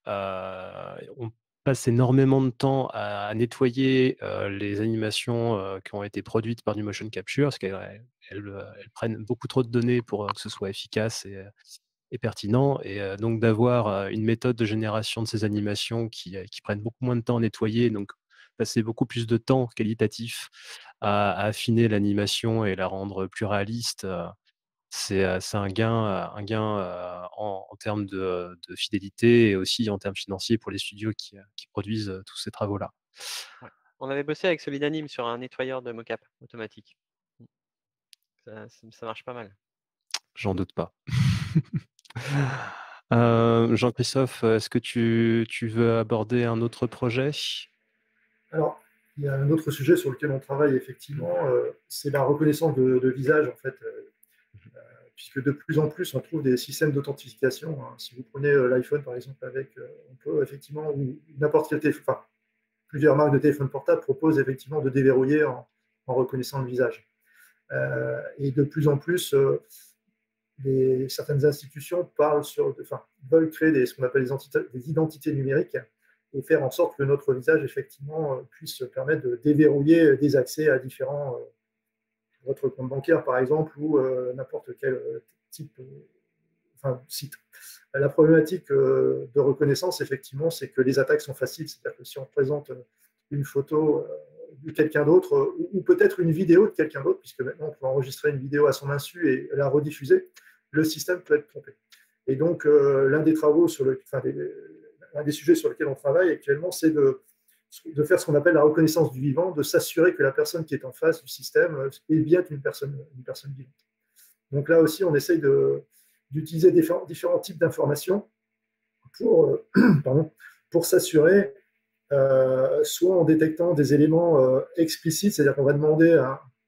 on passe énormément de temps à nettoyer les animations qui ont été produites par du motion capture, parce qu'elles prennent beaucoup trop de données pour que ce soit efficace et pertinent. Et donc d'avoir une méthode de génération de ces animations qui prennent beaucoup moins de temps à nettoyer, donc passer beaucoup plus de temps qualitatif à affiner l'animation et la rendre plus réaliste, c'est un gain en termes de fidélité, et aussi en termes financiers pour les studios qui produisent tous ces travaux-là. Ouais. On avait bossé avec Solidanime sur un nettoyeur de mocap automatique. Ça marche pas mal. J'en doute pas. Jean-Christophe, est-ce que tu veux aborder un autre projet? Alors, il y a un autre sujet sur lequel on travaille effectivement, c'est la reconnaissance de visage, en fait, puisque de plus en plus on trouve des systèmes d'authentification. Hein. Si vous prenez l'iPhone par exemple, on peut effectivement, ou n'importe quel téléphone, enfin, plusieurs marques de téléphone portable proposent effectivement de déverrouiller en reconnaissant le visage. Et de plus en plus, certaines institutions veulent créer ce qu'on appelle des identités numériques, et faire en sorte que notre visage, effectivement, puisse permettre de déverrouiller des accès à différents votre compte bancaire, par exemple, ou n'importe quel type, site. La problématique de reconnaissance, effectivement, c'est que les attaques sont faciles. C'est-à-dire que si on présente une photo de quelqu'un d'autre, ou peut-être une vidéo de quelqu'un d'autre, puisque maintenant on peut enregistrer une vidéo à son insu et la rediffuser, le système peut être trompé. Et donc, l'un des sujets sur lesquels on travaille actuellement, c'est de faire ce qu'on appelle la reconnaissance du vivant, de s'assurer que la personne qui est en face du système est bien une personne vivante. Donc là aussi, on essaye d'utiliser différents types d'informations pour s'assurer, soit en détectant des éléments explicites, c'est-à-dire qu'on va demander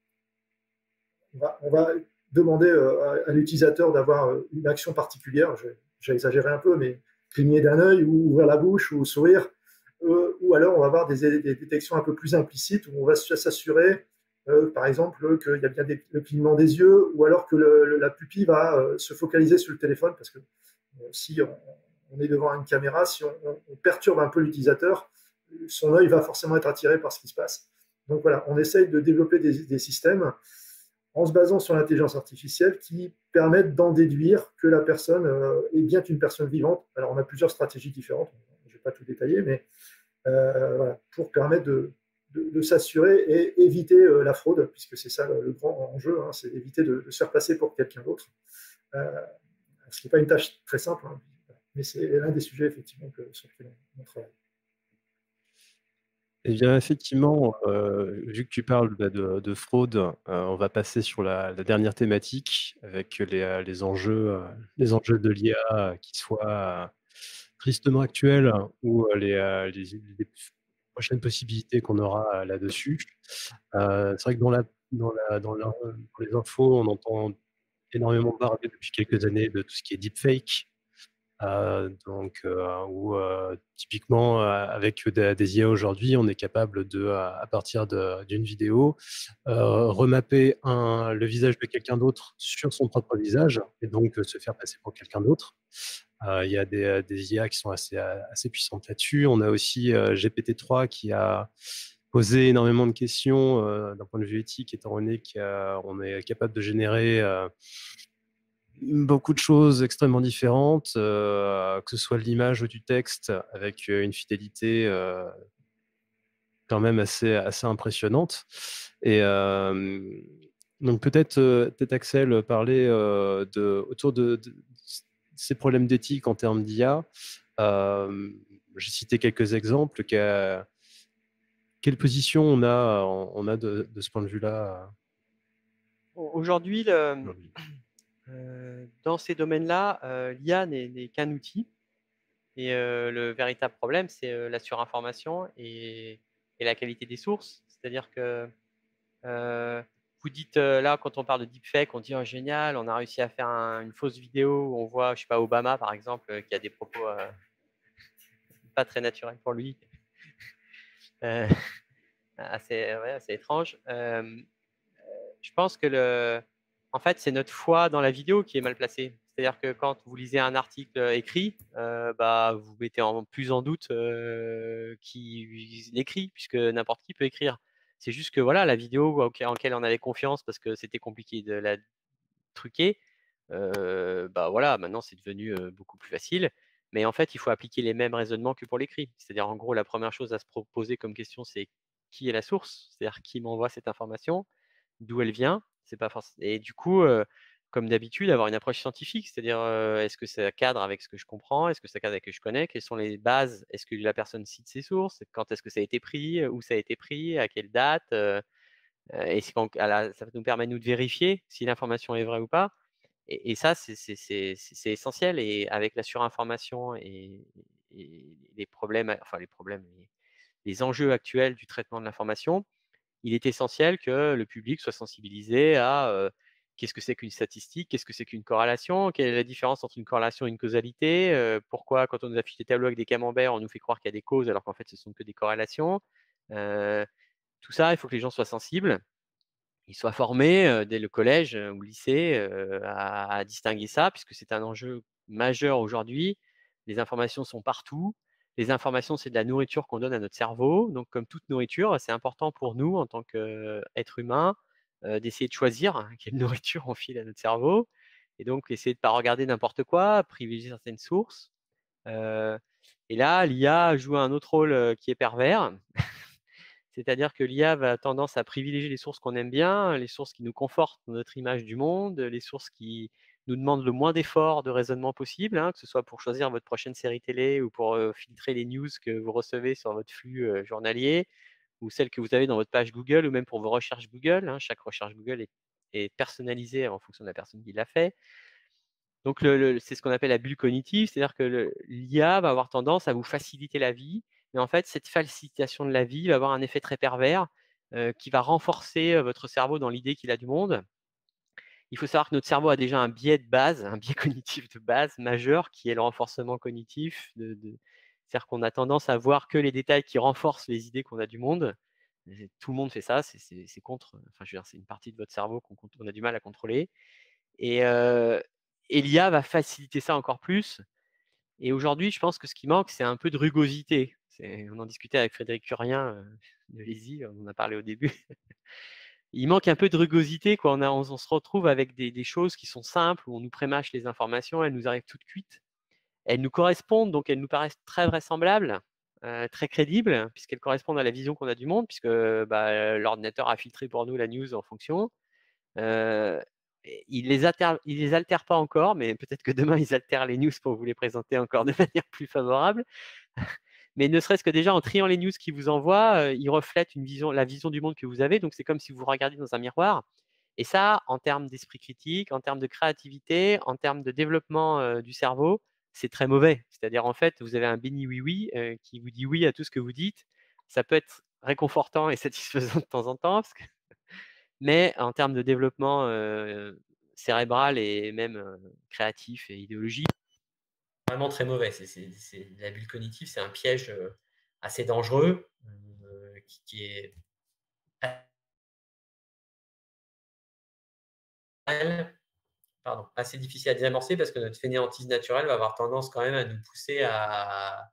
à l'utilisateur d'avoir une action particulière, j'ai exagéré un peu, mais cligner d'un œil ou ouvrir la bouche ou sourire, ou alors on va avoir des détections un peu plus implicites où on va s'assurer, par exemple, qu'il y a bien le clignement des yeux, ou alors que la pupille va se focaliser sur le téléphone, parce que si on est devant une caméra, si on perturbe un peu l'utilisateur, son œil va forcément être attiré par ce qui se passe. Donc voilà, on essaye de développer des systèmes en se basant sur l'intelligence artificielle qui permettent d'en déduire que la personne est bien une personne vivante. Alors on a plusieurs stratégies différentes, je ne vais pas tout détailler, mais voilà, pour permettre de s'assurer et éviter la fraude, puisque c'est ça le grand enjeu, hein, c'est d'éviter de se faire passer pour quelqu'un d'autre. Ce qui n'est pas une tâche très simple, hein, mais c'est l'un des sujets effectivement sur lesquels on travaille. Eh bien, effectivement, vu que tu parles de fraude, on va passer sur la dernière thématique avec les enjeux de l'IA qui soient tristement actuels ou les prochaines possibilités qu'on aura là-dessus. C'est vrai que dans les infos, on entend énormément parler depuis quelques années de tout ce qui est deepfake. Où typiquement, avec des IA aujourd'hui, on est capable de, à partir d'une vidéo, remapper le visage de quelqu'un d'autre sur son propre visage et donc se faire passer pour quelqu'un d'autre. Il y a des IA qui sont assez puissantes là-dessus. On a aussi GPT-3 qui a posé énormément de questions d'un point de vue éthique, étant donné qu'on est capable de générer beaucoup de choses extrêmement différentes, que ce soit de l'image ou du texte, avec une fidélité quand même assez impressionnante. Et donc peut-être Axel, parler autour de ces problèmes d'éthique en termes d'IA. J'ai cité quelques exemples. Quelle position on a de ce point de vue-là Aujourd'hui, aujourd'hui dans ces domaines-là, l'IA n'est qu'un outil. Et le véritable problème, c'est la surinformation et la qualité des sources. C'est-à-dire que vous dites là, quand on parle de deepfake, on dit oh, génial, on a réussi à faire une fausse vidéo où on voit, je sais pas, Obama par exemple, qui a des propos pas très naturels pour lui, assez étrange. Je pense que en fait, c'est notre foi dans la vidéo qui est mal placée. C'est-à-dire que quand vous lisez un article écrit, vous mettez plus en doute qui l'écrit, puisque n'importe qui peut écrire. C'est juste que voilà, la vidéo en laquelle on avait confiance parce que c'était compliqué de la truquer, voilà, maintenant c'est devenu beaucoup plus facile. Mais en fait, il faut appliquer les mêmes raisonnements que pour l'écrit. C'est-à-dire, en gros, la première chose à se poser comme question, c'est qui est la source, c'est-à-dire qui m'envoie cette information, d'où elle vient. C'est pas forcément. Et du coup, comme d'habitude, avoir une approche scientifique, c'est-à-dire est-ce que ça cadre avec ce que je comprends, est-ce que ça cadre avec ce que je connais, quelles sont les bases, est-ce que la personne cite ses sources, quand est-ce que ça a été pris, où ça a été pris, à quelle date, et ça nous permet nous de vérifier si l'information est vraie ou pas. Et ça, c'est essentiel. Et avec la surinformation et les problèmes, enfin les enjeux actuels du traitement de l'information, il est essentiel que le public soit sensibilisé à qu'est-ce que c'est qu'une statistique, qu'est-ce que c'est qu'une corrélation, quelle est la différence entre une corrélation et une causalité, pourquoi quand on nous affiche des tableaux avec des camemberts, on nous fait croire qu'il y a des causes alors qu'en fait ce sont que des corrélations. Tout ça, il faut que les gens soient sensibles. Ils soient formés dès le collège ou le lycée à distinguer ça, puisque c'est un enjeu majeur aujourd'hui. Les informations sont partout. Les informations, c'est de la nourriture qu'on donne à notre cerveau. Donc, comme toute nourriture, c'est important pour nous, en tant qu'être humain, d'essayer de choisir quelle nourriture on file à notre cerveau. Et donc, essayer de ne pas regarder n'importe quoi, privilégier certaines sources. Et là, l'IA joue un autre rôle qui est pervers. C'est-à-dire que l'IA va tendance à privilégier les sources qu'on aime bien, les sources qui nous confortent dans notre image du monde, les sources qui nous demandent le moins d'efforts de raisonnement possible, que ce soit pour choisir votre prochaine série télé ou pour filtrer les news que vous recevez sur votre flux journalier ou celles que vous avez dans votre page Google ou même pour vos recherches Google. Chaque recherche Google est personnalisée en fonction de la personne qui l'a fait. Donc, c'est ce qu'on appelle la bulle cognitive, c'est-à-dire que l'IA va avoir tendance à vous faciliter la vie, mais en fait, cette facilitation de la vie va avoir un effet très pervers qui va renforcer votre cerveau dans l'idée qu'il a du monde. Il faut savoir que notre cerveau a déjà un biais de base, un biais cognitif de base majeur, qui est le renforcement cognitif. C'est-à-dire qu'on a tendance à voir que les détails qui renforcent les idées qu'on a du monde. Tout le monde fait ça, c'est contre. Enfin, je veux dire, c'est une partie de votre cerveau qu'on a du mal à contrôler. Et l'IA va faciliter ça encore plus. Et aujourd'hui, je pense que ce qui manque, c'est un peu de rugosité. On en discutait avec Frédéric Curien de l'ESI, on en a parlé au début. Il manque un peu de rugosité, quoi. On se retrouve avec des choses qui sont simples, où on nous prémâche les informations, elles nous arrivent toutes cuites. Elles nous correspondent, donc elles nous paraissent très vraisemblables, très crédibles, puisqu'elles correspondent à la vision qu'on a du monde, puisque l'ordinateur a filtré pour nous la news en fonction. Il les altère pas encore, mais peut-être que demain ils altèrent les news pour vous les présenter encore de manière plus favorable. Mais ne serait-ce que déjà en triant les news qu'ils vous envoient, ils reflètent la vision du monde que vous avez. Donc, c'est comme si vous regardiez dans un miroir. Et ça, en termes d'esprit critique, en termes de créativité, en termes de développement du cerveau, c'est très mauvais. C'est-à-dire, en fait, vous avez un béni oui-oui qui vous dit oui à tout ce que vous dites. Ça peut être réconfortant et satisfaisant de temps en temps, mais en termes de développement cérébral et même créatif et idéologique, vraiment très mauvais. La bulle cognitive, c'est un piège assez dangereux qui est assez difficile à désamorcer parce que notre fainéantise naturelle va avoir tendance quand même à nous pousser à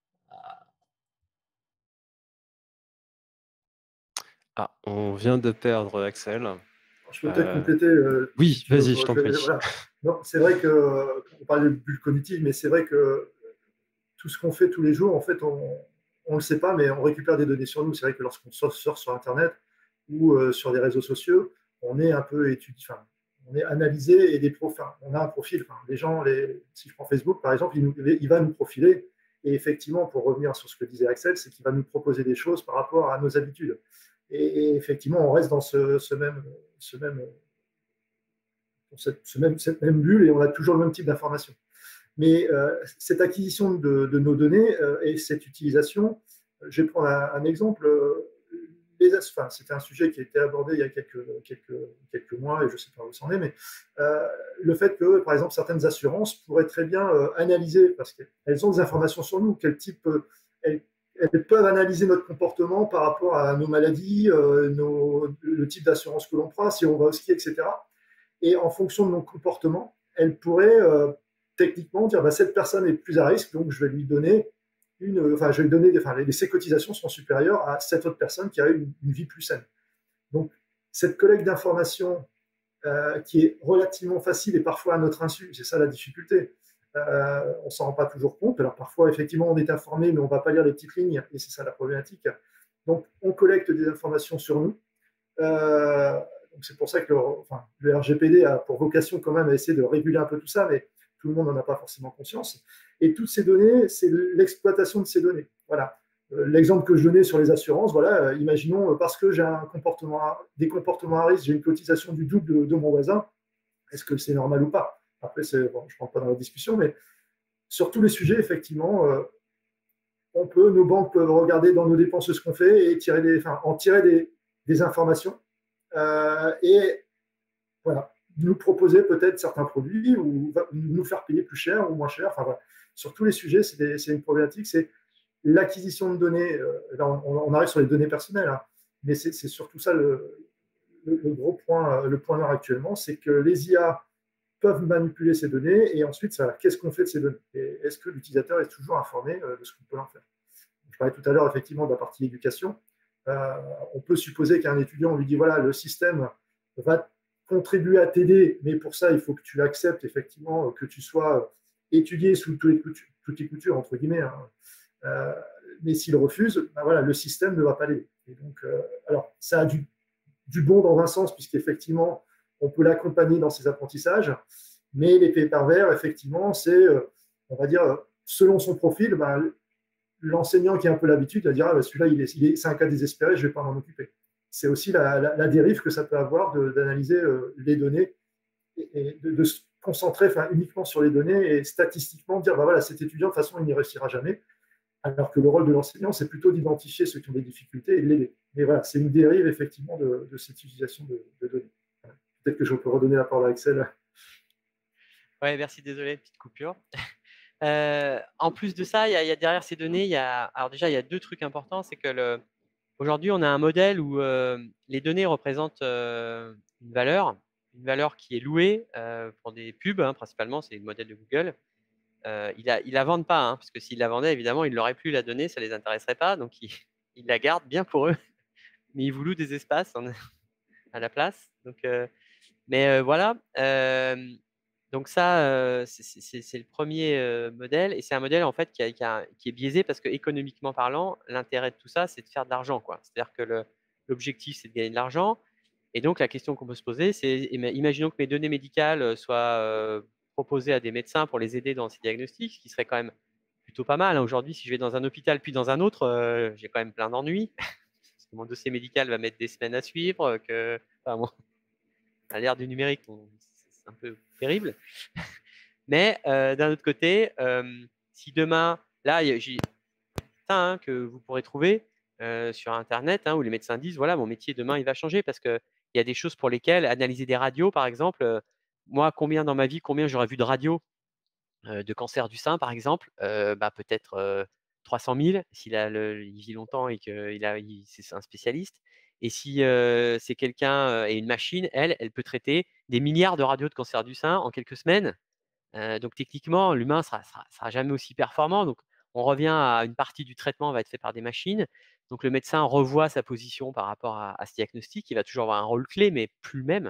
Ah, on vient de perdre Axel. Je peux peut-être compléter. Oui, si tu veux, vas-y, je t'en prie. voilà. Non, c'est vrai qu'on parle de bulle cognitive, mais c'est vrai que tout ce qu'on fait tous les jours, en fait, on ne le sait pas, mais on récupère des données sur nous. C'est vrai que lorsqu'on sort sur Internet ou sur les réseaux sociaux, on est un peu étudié, enfin, on est analysé et on a un profil. Enfin, les gens, si je prends Facebook par exemple, il va nous profiler. Et effectivement, pour revenir sur ce que disait Axel, c'est qu'il va nous proposer des choses par rapport à nos habitudes. Et effectivement, on reste dans cette même bulle et on a toujours le même type d'information. Mais cette acquisition de nos données et cette utilisation, je vais prendre un exemple. C'était un sujet qui a été abordé il y a quelques mois et je ne sais pas où c'en est, mais le fait que, par exemple, certaines assurances pourraient très bien analyser, parce qu'elles ont des informations sur nous, elles peuvent analyser notre comportement par rapport à nos maladies, le type d'assurance que l'on prend, si on va au ski, etc. Et en fonction de nos comportements, elles pourraient techniquement dire cette personne est plus à risque, donc je vais lui donner ses cotisations sont supérieures à cette autre personne qui a une vie plus saine. Donc, cette collecte d'informations qui est relativement facile et parfois à notre insu, c'est ça la difficulté. On ne s'en rend pas toujours compte. Alors, parfois, effectivement, on est informé, mais on ne va pas lire les petites lignes, et c'est ça la problématique. Donc, on collecte des informations sur nous. Donc, c'est pour ça que le RGPD a pour vocation quand même à essayer de réguler un peu tout ça, mais tout le monde n'en a pas forcément conscience. Et toutes ces données, c'est l'exploitation de ces données. Voilà. L'exemple que je donnais sur les assurances, voilà, imaginons parce que j'ai des comportements à risque, j'ai une cotisation du double de mon voisin, est-ce que c'est normal ou pas? Après, je ne rentre pas dans la discussion, mais sur tous les sujets, effectivement, nos banques peuvent regarder dans nos dépenses ce qu'on fait et en tirer des informations et voilà, nous proposer peut-être certains produits ou nous faire payer plus cher ou moins cher. Enfin, voilà. Sur tous les sujets, c'est une problématique, c'est l'acquisition de données. Là, on arrive sur les données personnelles, hein, mais c'est surtout ça le gros point, le point noir actuellement, c'est que les IA peuvent manipuler ces données et ensuite, qu'est-ce qu'on fait de ces données? Et est-ce que l'utilisateur est toujours informé de ce qu'on peut en faire? Je parlais tout à l'heure effectivement de la partie éducation. On peut supposer qu'un étudiant, on lui dit voilà, le système va contribuer à t'aider, mais pour ça, il faut que tu acceptes effectivement que tu sois étudié sous toutes les coutures, entre guillemets. Hein. Mais s'il refuse, ben voilà, le système ne va pas l'aider. Et donc, alors, ça a du bon dans un sens, puisqu'effectivement, on peut l'accompagner dans ses apprentissages, mais l'effet pervers, effectivement, c'est, on va dire, selon son profil, ben, l'enseignant qui a un peu l'habitude va dire celui-là, c'est un cas désespéré, je ne vais pas m'en occuper. C'est aussi la dérive que ça peut avoir d'analyser les données et de se concentrer uniquement sur les données et statistiquement dire voilà, cet étudiant, de toute façon, il n'y réussira jamais. Alors que le rôle de l'enseignant, c'est plutôt d'identifier ceux qui ont des difficultés et de l'aider. Mais voilà, c'est une dérive, effectivement, de cette utilisation de données. Peut-être que je peux redonner la parole à Axel. Oui, merci, désolé, petite coupure. En plus de ça, il y a derrière ces données, alors déjà, il y a deux trucs importants. C'est que aujourd'hui, on a un modèle où les données représentent une valeur qui est louée pour des pubs, hein, principalement, c'est le modèle de Google. Ils la vendent pas, hein, parce que s'ils la vendaient, évidemment, ils n'auraient plus la donnée, ça les intéresserait pas, donc ils la gardent bien pour eux, mais ils vous louent des espaces à la place. Donc, voilà. Donc ça, c'est le premier modèle, et c'est un modèle en fait qui est biaisé parce que économiquement parlant, l'intérêt de tout ça, c'est de faire de l'argent, quoi. C'est-à-dire que l'objectif, c'est de gagner de l'argent, et donc la question qu'on peut se poser, c'est imaginons que mes données médicales soient proposées à des médecins pour les aider dans ces diagnostics, ce qui serait quand même plutôt pas mal, hein. Aujourd'hui, si je vais dans un hôpital puis dans un autre, j'ai quand même plein d'ennuis. Parce que mon dossier médical va mettre des semaines à suivre, enfin, bon, à l'ère du numérique, c'est un peu terrible. Mais d'un autre côté, si demain, là, j'ai ça que vous pourrez trouver sur Internet, où les médecins disent, voilà, mon métier demain, il va changer parce qu'il y a des choses pour lesquelles analyser des radios, par exemple, moi, combien dans ma vie, combien j'aurais vu de radios de cancer du sein, par exemple, peut-être 300 000 s'il il vit longtemps et que c'est un spécialiste. Et si c'est quelqu'un et une machine, elle peut traiter des milliards de radios de cancer du sein en quelques semaines. Donc techniquement, l'humain sera jamais aussi performant. Donc on revient à une partie du traitement va être fait par des machines. Donc le médecin revoit sa position par rapport à ce diagnostic. Il va toujours avoir un rôle clé, mais plus le même.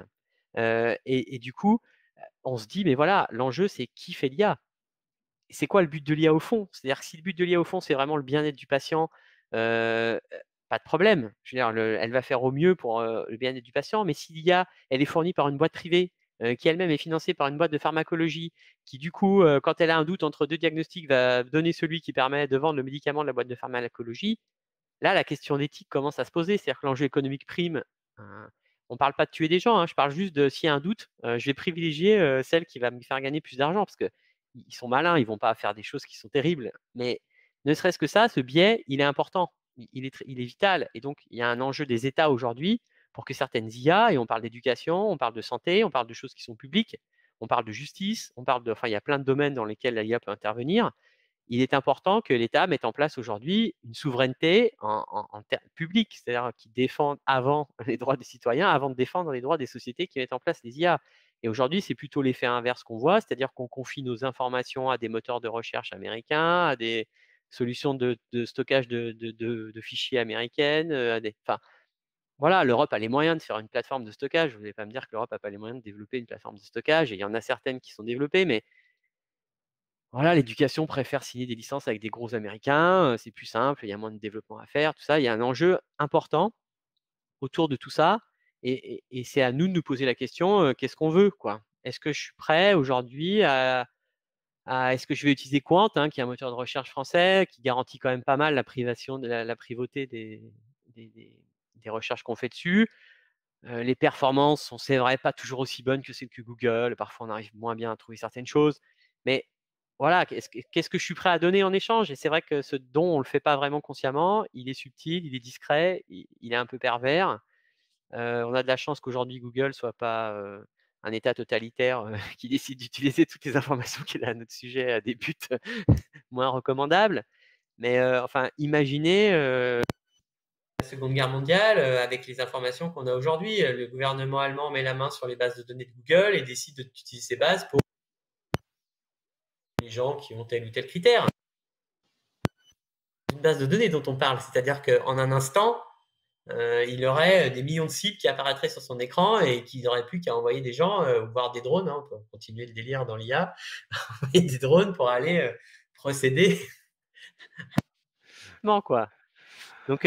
Et du coup, on se dit, mais voilà, l'enjeu, c'est qui fait l'IA? C'est quoi le but de l'IA au fond? C'est-à-dire que si le but de l'IA au fond, c'est vraiment le bien-être du patient, pas de problème. Je veux dire, elle va faire au mieux pour le bien-être du patient, mais si l'IA, elle est fournie par une boîte privée, qui elle-même est financée par une boîte de pharmacologie, qui du coup, quand elle a un doute entre deux diagnostics, va donner celui qui permet de vendre le médicament de la boîte de pharmacologie, là, la question d'éthique commence à se poser. C'est-à-dire que l'enjeu économique prime. On ne parle pas de tuer des gens, je parle juste de s'il y a un doute, je vais privilégier celle qui va me faire gagner plus d'argent parce qu'ils sont malins, ils ne vont pas faire des choses qui sont terribles. Mais ne serait-ce que ça, ce biais, il est important, il est vital. Et donc, il y a un enjeu des États aujourd'hui pour que certaines IA, et on parle d'éducation, on parle de santé, on parle de choses qui sont publiques, on parle de justice, il y a plein de domaines dans lesquels l'IA peut intervenir. Il est important que l'État mette en place aujourd'hui une souveraineté en termes publics, c'est-à-dire qui défende avant les droits des citoyens, avant de défendre les droits des sociétés qui mettent en place les IA. Et aujourd'hui, c'est plutôt l'effet inverse qu'on voit, c'est-à-dire qu'on confie nos informations à des moteurs de recherche américains, à des solutions de stockage de fichiers américaines. Voilà, l'Europe a les moyens de faire une plateforme de stockage. Vous n'allez pas me dire que l'Europe n'a pas les moyens de développer une plateforme de stockage, et il y en a certaines qui sont développées, mais voilà, l'éducation préfère signer des licences avec des gros Américains, c'est plus simple, il y a moins de développement à faire, tout ça. Il y a un enjeu important autour de tout ça et c'est à nous de nous poser la question, qu'est-ce qu'on veut, quoi? Est-ce que je suis prêt aujourd'hui est-ce que je vais utiliser Quant, qui est un moteur de recherche français, qui garantit quand même pas mal la privation de la privauté des recherches qu'on fait dessus? Les performances sont, c'est vrai, pas toujours aussi bonnes que celles que Google. Parfois, on arrive moins bien à trouver certaines choses. Mais voilà, qu'est-ce que je suis prêt à donner en échange? Et c'est vrai que ce don, on ne le fait pas vraiment consciemment. Il est subtil, il est discret, il est un peu pervers. On a de la chance qu'aujourd'hui, Google ne soit pas un État totalitaire qui décide d'utiliser toutes les informations qu'il a à notre sujet à des buts moins recommandables. Mais imaginez la Seconde Guerre mondiale, avec les informations qu'on a aujourd'hui, le gouvernement allemand met la main sur les bases de données de Google et décide d'utiliser ces bases pour les gens qui ont tel ou tel critère. Une base de données dont on parle, c'est-à-dire qu'en un instant, il aurait des millions de cibles qui apparaîtraient sur son écran et qu'il n'aurait plus qu'à envoyer des gens, voire des drones, on peut continuer le délire dans l'IA, envoyer des drones pour aller procéder. Non, quoi. Donc,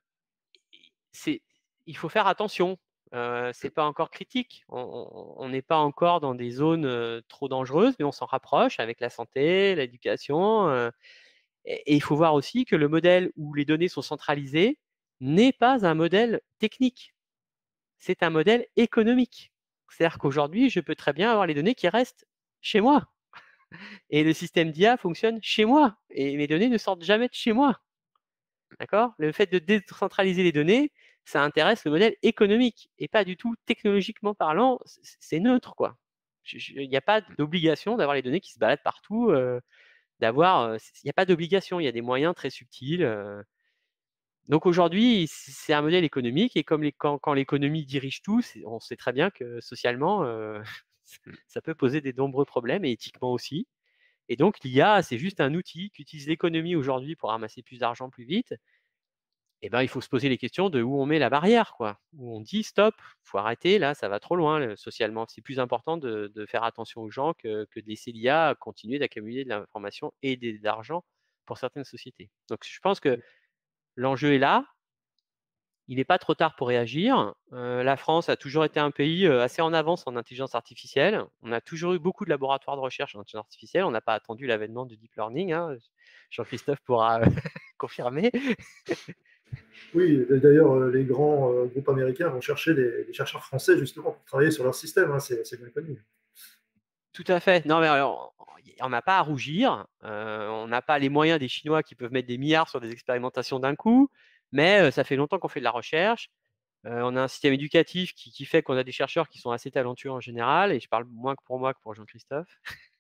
il faut faire attention. C'est pas encore critique. On n'est pas encore dans des zones trop dangereuses, mais on s'en rapproche avec la santé, l'éducation. Et il faut voir aussi que le modèle où les données sont centralisées n'est pas un modèle technique. C'est un modèle économique. C'est-à-dire qu'aujourd'hui, je peux très bien avoir les données qui restent chez moi. Et le système d'IA fonctionne chez moi. Et mes données ne sortent jamais de chez moi. D'accord? Le fait de décentraliser les données, ça intéresse le modèle économique et pas du tout technologiquement parlant, c'est neutre, quoi. Il n'y a pas d'obligation d'avoir les données qui se baladent partout, il n'y a pas d'obligation, il y a des moyens très subtils. Donc aujourd'hui, c'est un modèle économique et comme quand l'économie dirige tout, on sait très bien que socialement, ça peut poser de nombreux problèmes et éthiquement aussi. Et donc l'IA, c'est juste un outil qu'utilise l'économie aujourd'hui pour ramasser plus d'argent plus vite. Et il faut se poser les questions de où on met la barrière, quoi. Où on dit stop, il faut arrêter, là, ça va trop loin socialement. C'est plus important de faire attention aux gens que de laisser l'IA continuer d'accumuler de l'information et de l'argent pour certaines sociétés. Donc je pense que l'enjeu est là. il n'est pas trop tard pour réagir. La France a toujours été un pays assez en avance en intelligence artificielle. On a toujours eu beaucoup de laboratoires de recherche en intelligence artificielle. On n'a pas attendu l'avènement du deep learning, hein. Jean-Christophe pourra confirmer. Oui, d'ailleurs, les grands groupes américains vont chercher des chercheurs français justement pour travailler sur leur système, hein, c'est bien connu. Tout à fait. Non, mais alors, on n'a pas à rougir. On n'a pas les moyens des Chinois qui peuvent mettre des milliards sur des expérimentations d'un coup, mais ça fait longtemps qu'on fait de la recherche. On a un système éducatif qui fait qu'on a des chercheurs qui sont assez talentueux en général, et je parle moins que pour moi que pour Jean-Christophe.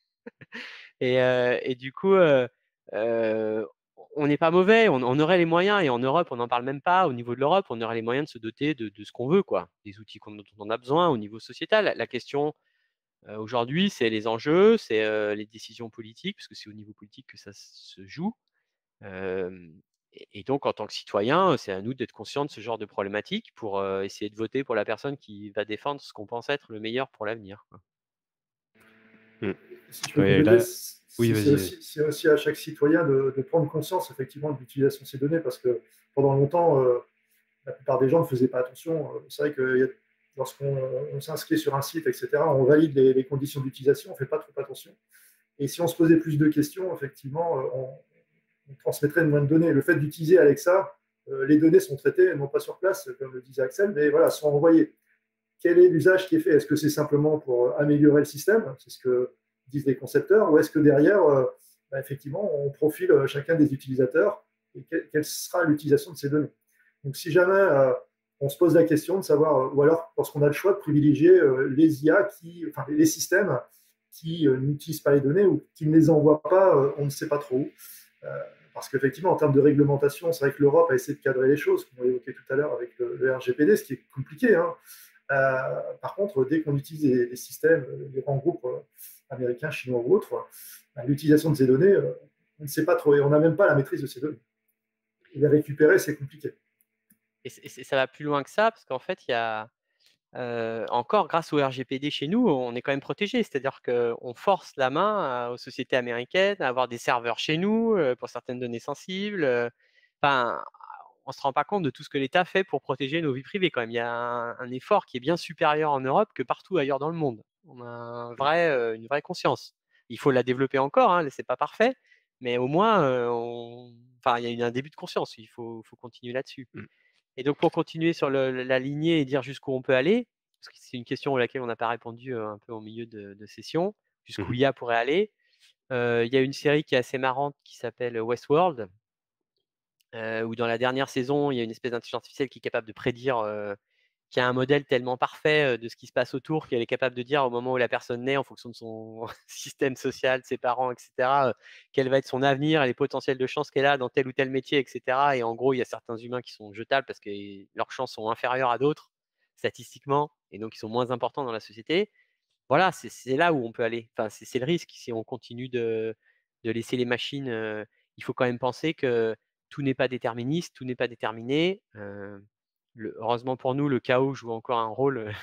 Et du coup, on n'est pas mauvais, on aurait les moyens, et en Europe, on n'en parle même pas. Au niveau de l'Europe, on aurait les moyens de se doter de ce qu'on veut, quoi, des outils dont on a besoin au niveau sociétal. La question aujourd'hui, c'est les enjeux, c'est les décisions politiques, parce que c'est au niveau politique que ça se joue. Et donc, en tant que citoyen, c'est à nous d'être conscients de ce genre de problématique pour essayer de voter pour la personne qui va défendre ce qu'on pense être le meilleur pour l'avenir, quoi. Si je peux Ouais, compléter, là... Oui, vas-y. c'est aussi à chaque citoyen de prendre conscience effectivement de l'utilisation de ces données, parce que pendant longtemps, la plupart des gens ne faisaient pas attention. C'est vrai que lorsqu'on s'inscrit sur un site, etc., on valide les conditions d'utilisation, on ne fait pas trop attention. Et si on se posait plus de questions, effectivement, on transmettrait moins de données. Le fait d'utiliser Alexa, les données sont traitées, non pas sur place, comme le disait Axel, mais voilà, sont envoyées. Quel est l'usage qui est fait? Est-ce que c'est simplement pour améliorer le système? C'est ce que disent les concepteurs. Ou est-ce que derrière, effectivement, on profile chacun des utilisateurs et quelle sera l'utilisation de ces données? Donc, si jamais on se pose la question de savoir, ou alors lorsqu'on a le choix de privilégier les IA, les systèmes qui n'utilisent pas les données ou qui ne les envoient pas, on ne sait pas trop où. Parce qu'effectivement, en termes de réglementation, c'est vrai que l'Europe a essayé de cadrer les choses, comme on l'évoquait tout à l'heure avec le RGPD, ce qui est compliqué, hein. Par contre, dès qu'on utilise des systèmes, des grands groupes américains, chinois ou autres, l'utilisation de ces données, on ne sait pas trop et on n'a même pas la maîtrise de ces données. Et les récupérer, c'est compliqué. Et ça va plus loin que ça, parce qu'en fait, il y a encore, grâce au RGPD chez nous, on est quand même protégé. C'est-à-dire qu'on force la main aux sociétés américaines à avoir des serveurs chez nous pour certaines données sensibles. Enfin, on ne se rend pas compte de tout ce que l'État fait pour protéger nos vies privées quand même. Il y a un effort qui est bien supérieur en Europe que partout ailleurs dans le monde. On a une vraie conscience. Il faut la développer encore, hein, c'est pas parfait, mais au moins, il y a un début de conscience. Il faut continuer là-dessus. Et donc, pour continuer sur la lignée et dire jusqu'où on peut aller, parce que c'est une question à laquelle on n'a pas répondu un peu au milieu de session, jusqu'où l'IA pourrait aller. Il y a une série qui est assez marrante qui s'appelle Westworld, où dans la dernière saison, il y a une espèce d'intelligence artificielle qui est capable de prédire, qui a un modèle tellement parfait de ce qui se passe autour qu'elle est capable de dire au moment où la personne naît, en fonction de son système social, de ses parents, etc., quel va être son avenir et les potentiels de chance qu'elle a dans tel ou tel métier, etc. Et en gros, il y a certains humains qui sont jetables parce que leurs chances sont inférieures à d'autres, statistiquement, et donc ils sont moins importants dans la société. Voilà, c'est là où on peut aller. Enfin, c'est le risque si on continue de laisser les machines. Il faut quand même penser que tout n'est pas déterministe, tout n'est pas déterminé. Heureusement pour nous, le chaos joue encore un rôle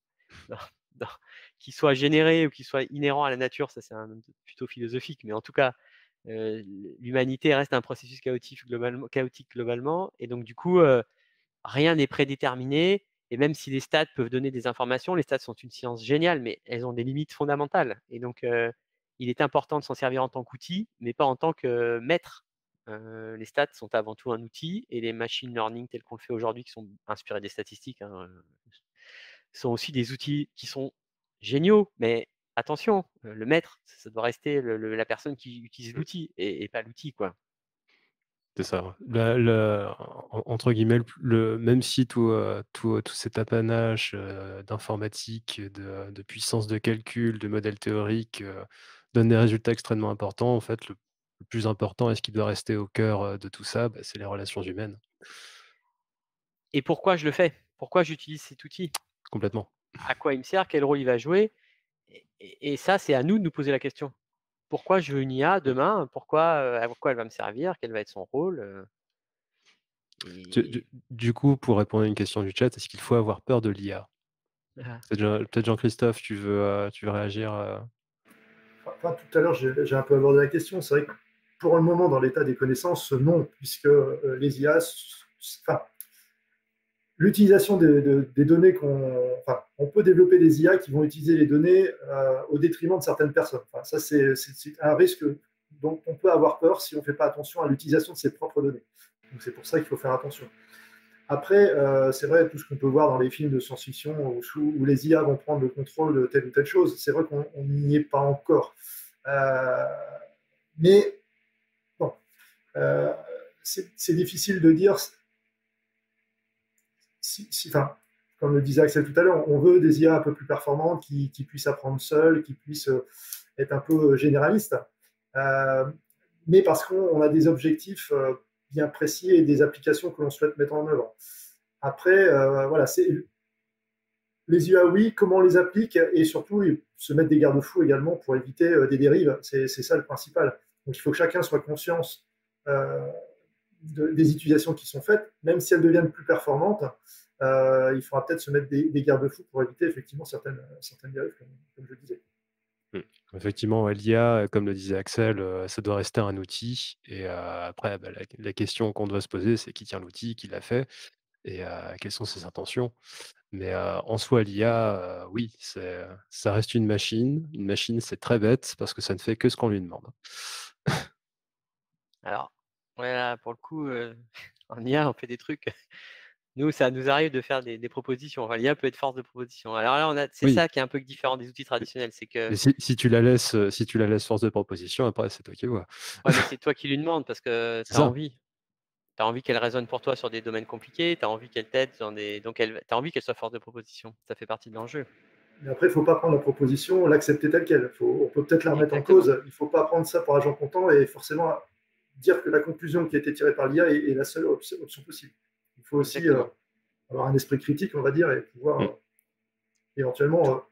qui soit généré ou qui soit inhérent à la nature. Ça, c'est plutôt philosophique, mais en tout cas, l'humanité reste un processus chaotique globalement. Et donc, du coup, rien n'est prédéterminé. Et même si les stats peuvent donner des informations, les stats sont une science géniale, mais elles ont des limites fondamentales. Et donc, il est important de s'en servir en tant qu'outil, mais pas en tant que maître. Les stats sont avant tout un outil, et les machine learning tels qu'on le fait aujourd'hui, qui sont inspirés des statistiques, hein, sont aussi des outils qui sont géniaux. Mais attention, le maître, ça doit rester la personne qui utilise l'outil et pas l'outil, quoi. C'est ça. Entre guillemets, même si tout cet apanage d'informatique, de puissance de calcul, de modèles théoriques donne des résultats extrêmement importants, en fait, le plus important et ce qui doit rester au cœur de tout ça, c'est les relations humaines. Et pourquoi je le fais? Pourquoi j'utilise cet outil? Complètement. À quoi il me sert? Quel rôle il va jouer? Et ça, c'est à nous de nous poser la question. Pourquoi je veux une IA demain? À quoi elle va me servir? Quel va être son rôle? Du coup, pour répondre à une question du chat, est-ce qu'il faut avoir peur de l'IA? Peut-être Jean-Christophe, tu veux réagir Enfin, tout à l'heure, j'ai un peu abordé la question. C'est vrai que pour le moment, dans l'état des connaissances, non, puisque les IA, l'utilisation des données enfin, on peut développer des IA qui vont utiliser les données au détriment de certaines personnes. Enfin, ça, c'est un risque dont on peut avoir peur si on ne fait pas attention à l'utilisation de ses propres données. Donc, c'est pour ça qu'il faut faire attention. Après, c'est vrai, tout ce qu'on peut voir dans les films de science-fiction où les IA vont prendre le contrôle de telle ou telle chose, c'est vrai qu'on n'y est pas encore. Mais bon, c'est difficile de dire enfin, comme le disait Axel tout à l'heure, on veut des IA un peu plus performantes qui puissent apprendre seules, qui puissent être un peu généralistes, mais parce qu'on a des objectifs bien précis et des applications que l'on souhaite mettre en œuvre. Après, voilà, les IA, oui, comment on les applique et surtout se mettre des garde-fous également pour éviter des dérives. C'est ça le principal. Donc il faut que chacun soit conscient des utilisations qui sont faites, même si elles deviennent plus performantes. Il faudra peut-être se mettre des garde-fous pour éviter effectivement certaines dérives, comme je le disais. Effectivement, l'IA, comme le disait Axel, ça doit rester un outil. Et après, la question qu'on doit se poser, c'est qui tient l'outil, qui l'a fait, et quelles sont ses intentions. Mais en soi, l'IA, oui, ça reste une machine. Une machine, c'est très bête parce que ça ne fait que ce qu'on lui demande. Alors, ouais, là, pour le coup, en IA, on fait des trucs. Nous, ça nous arrive de faire des propositions. Enfin, l'IA peut être force de proposition. Alors là, c'est Oui. ça qui est un peu différent des outils traditionnels. C'est que Mais si tu la laisses force de proposition, après, c'est toi qui vois. ouais, mais c'est toi qui lui demandes parce que C'est tu as ça. envie. Tu as envie qu'elle raisonne pour toi sur des domaines compliqués, tu as envie qu'elle t'aide dans des. Donc, tu as envie qu'elle soit force de proposition. Ça fait partie de l'enjeu. Mais après, il ne faut pas prendre la proposition, l'accepter telle qu'elle. On peut peut-être la remettre Exactement. en cause. Il ne faut pas prendre ça pour argent comptant et forcément dire que la conclusion qui a été tirée par l'IA est la seule option possible. Il faut aussi avoir un esprit critique, on va dire, et pouvoir éventuellement.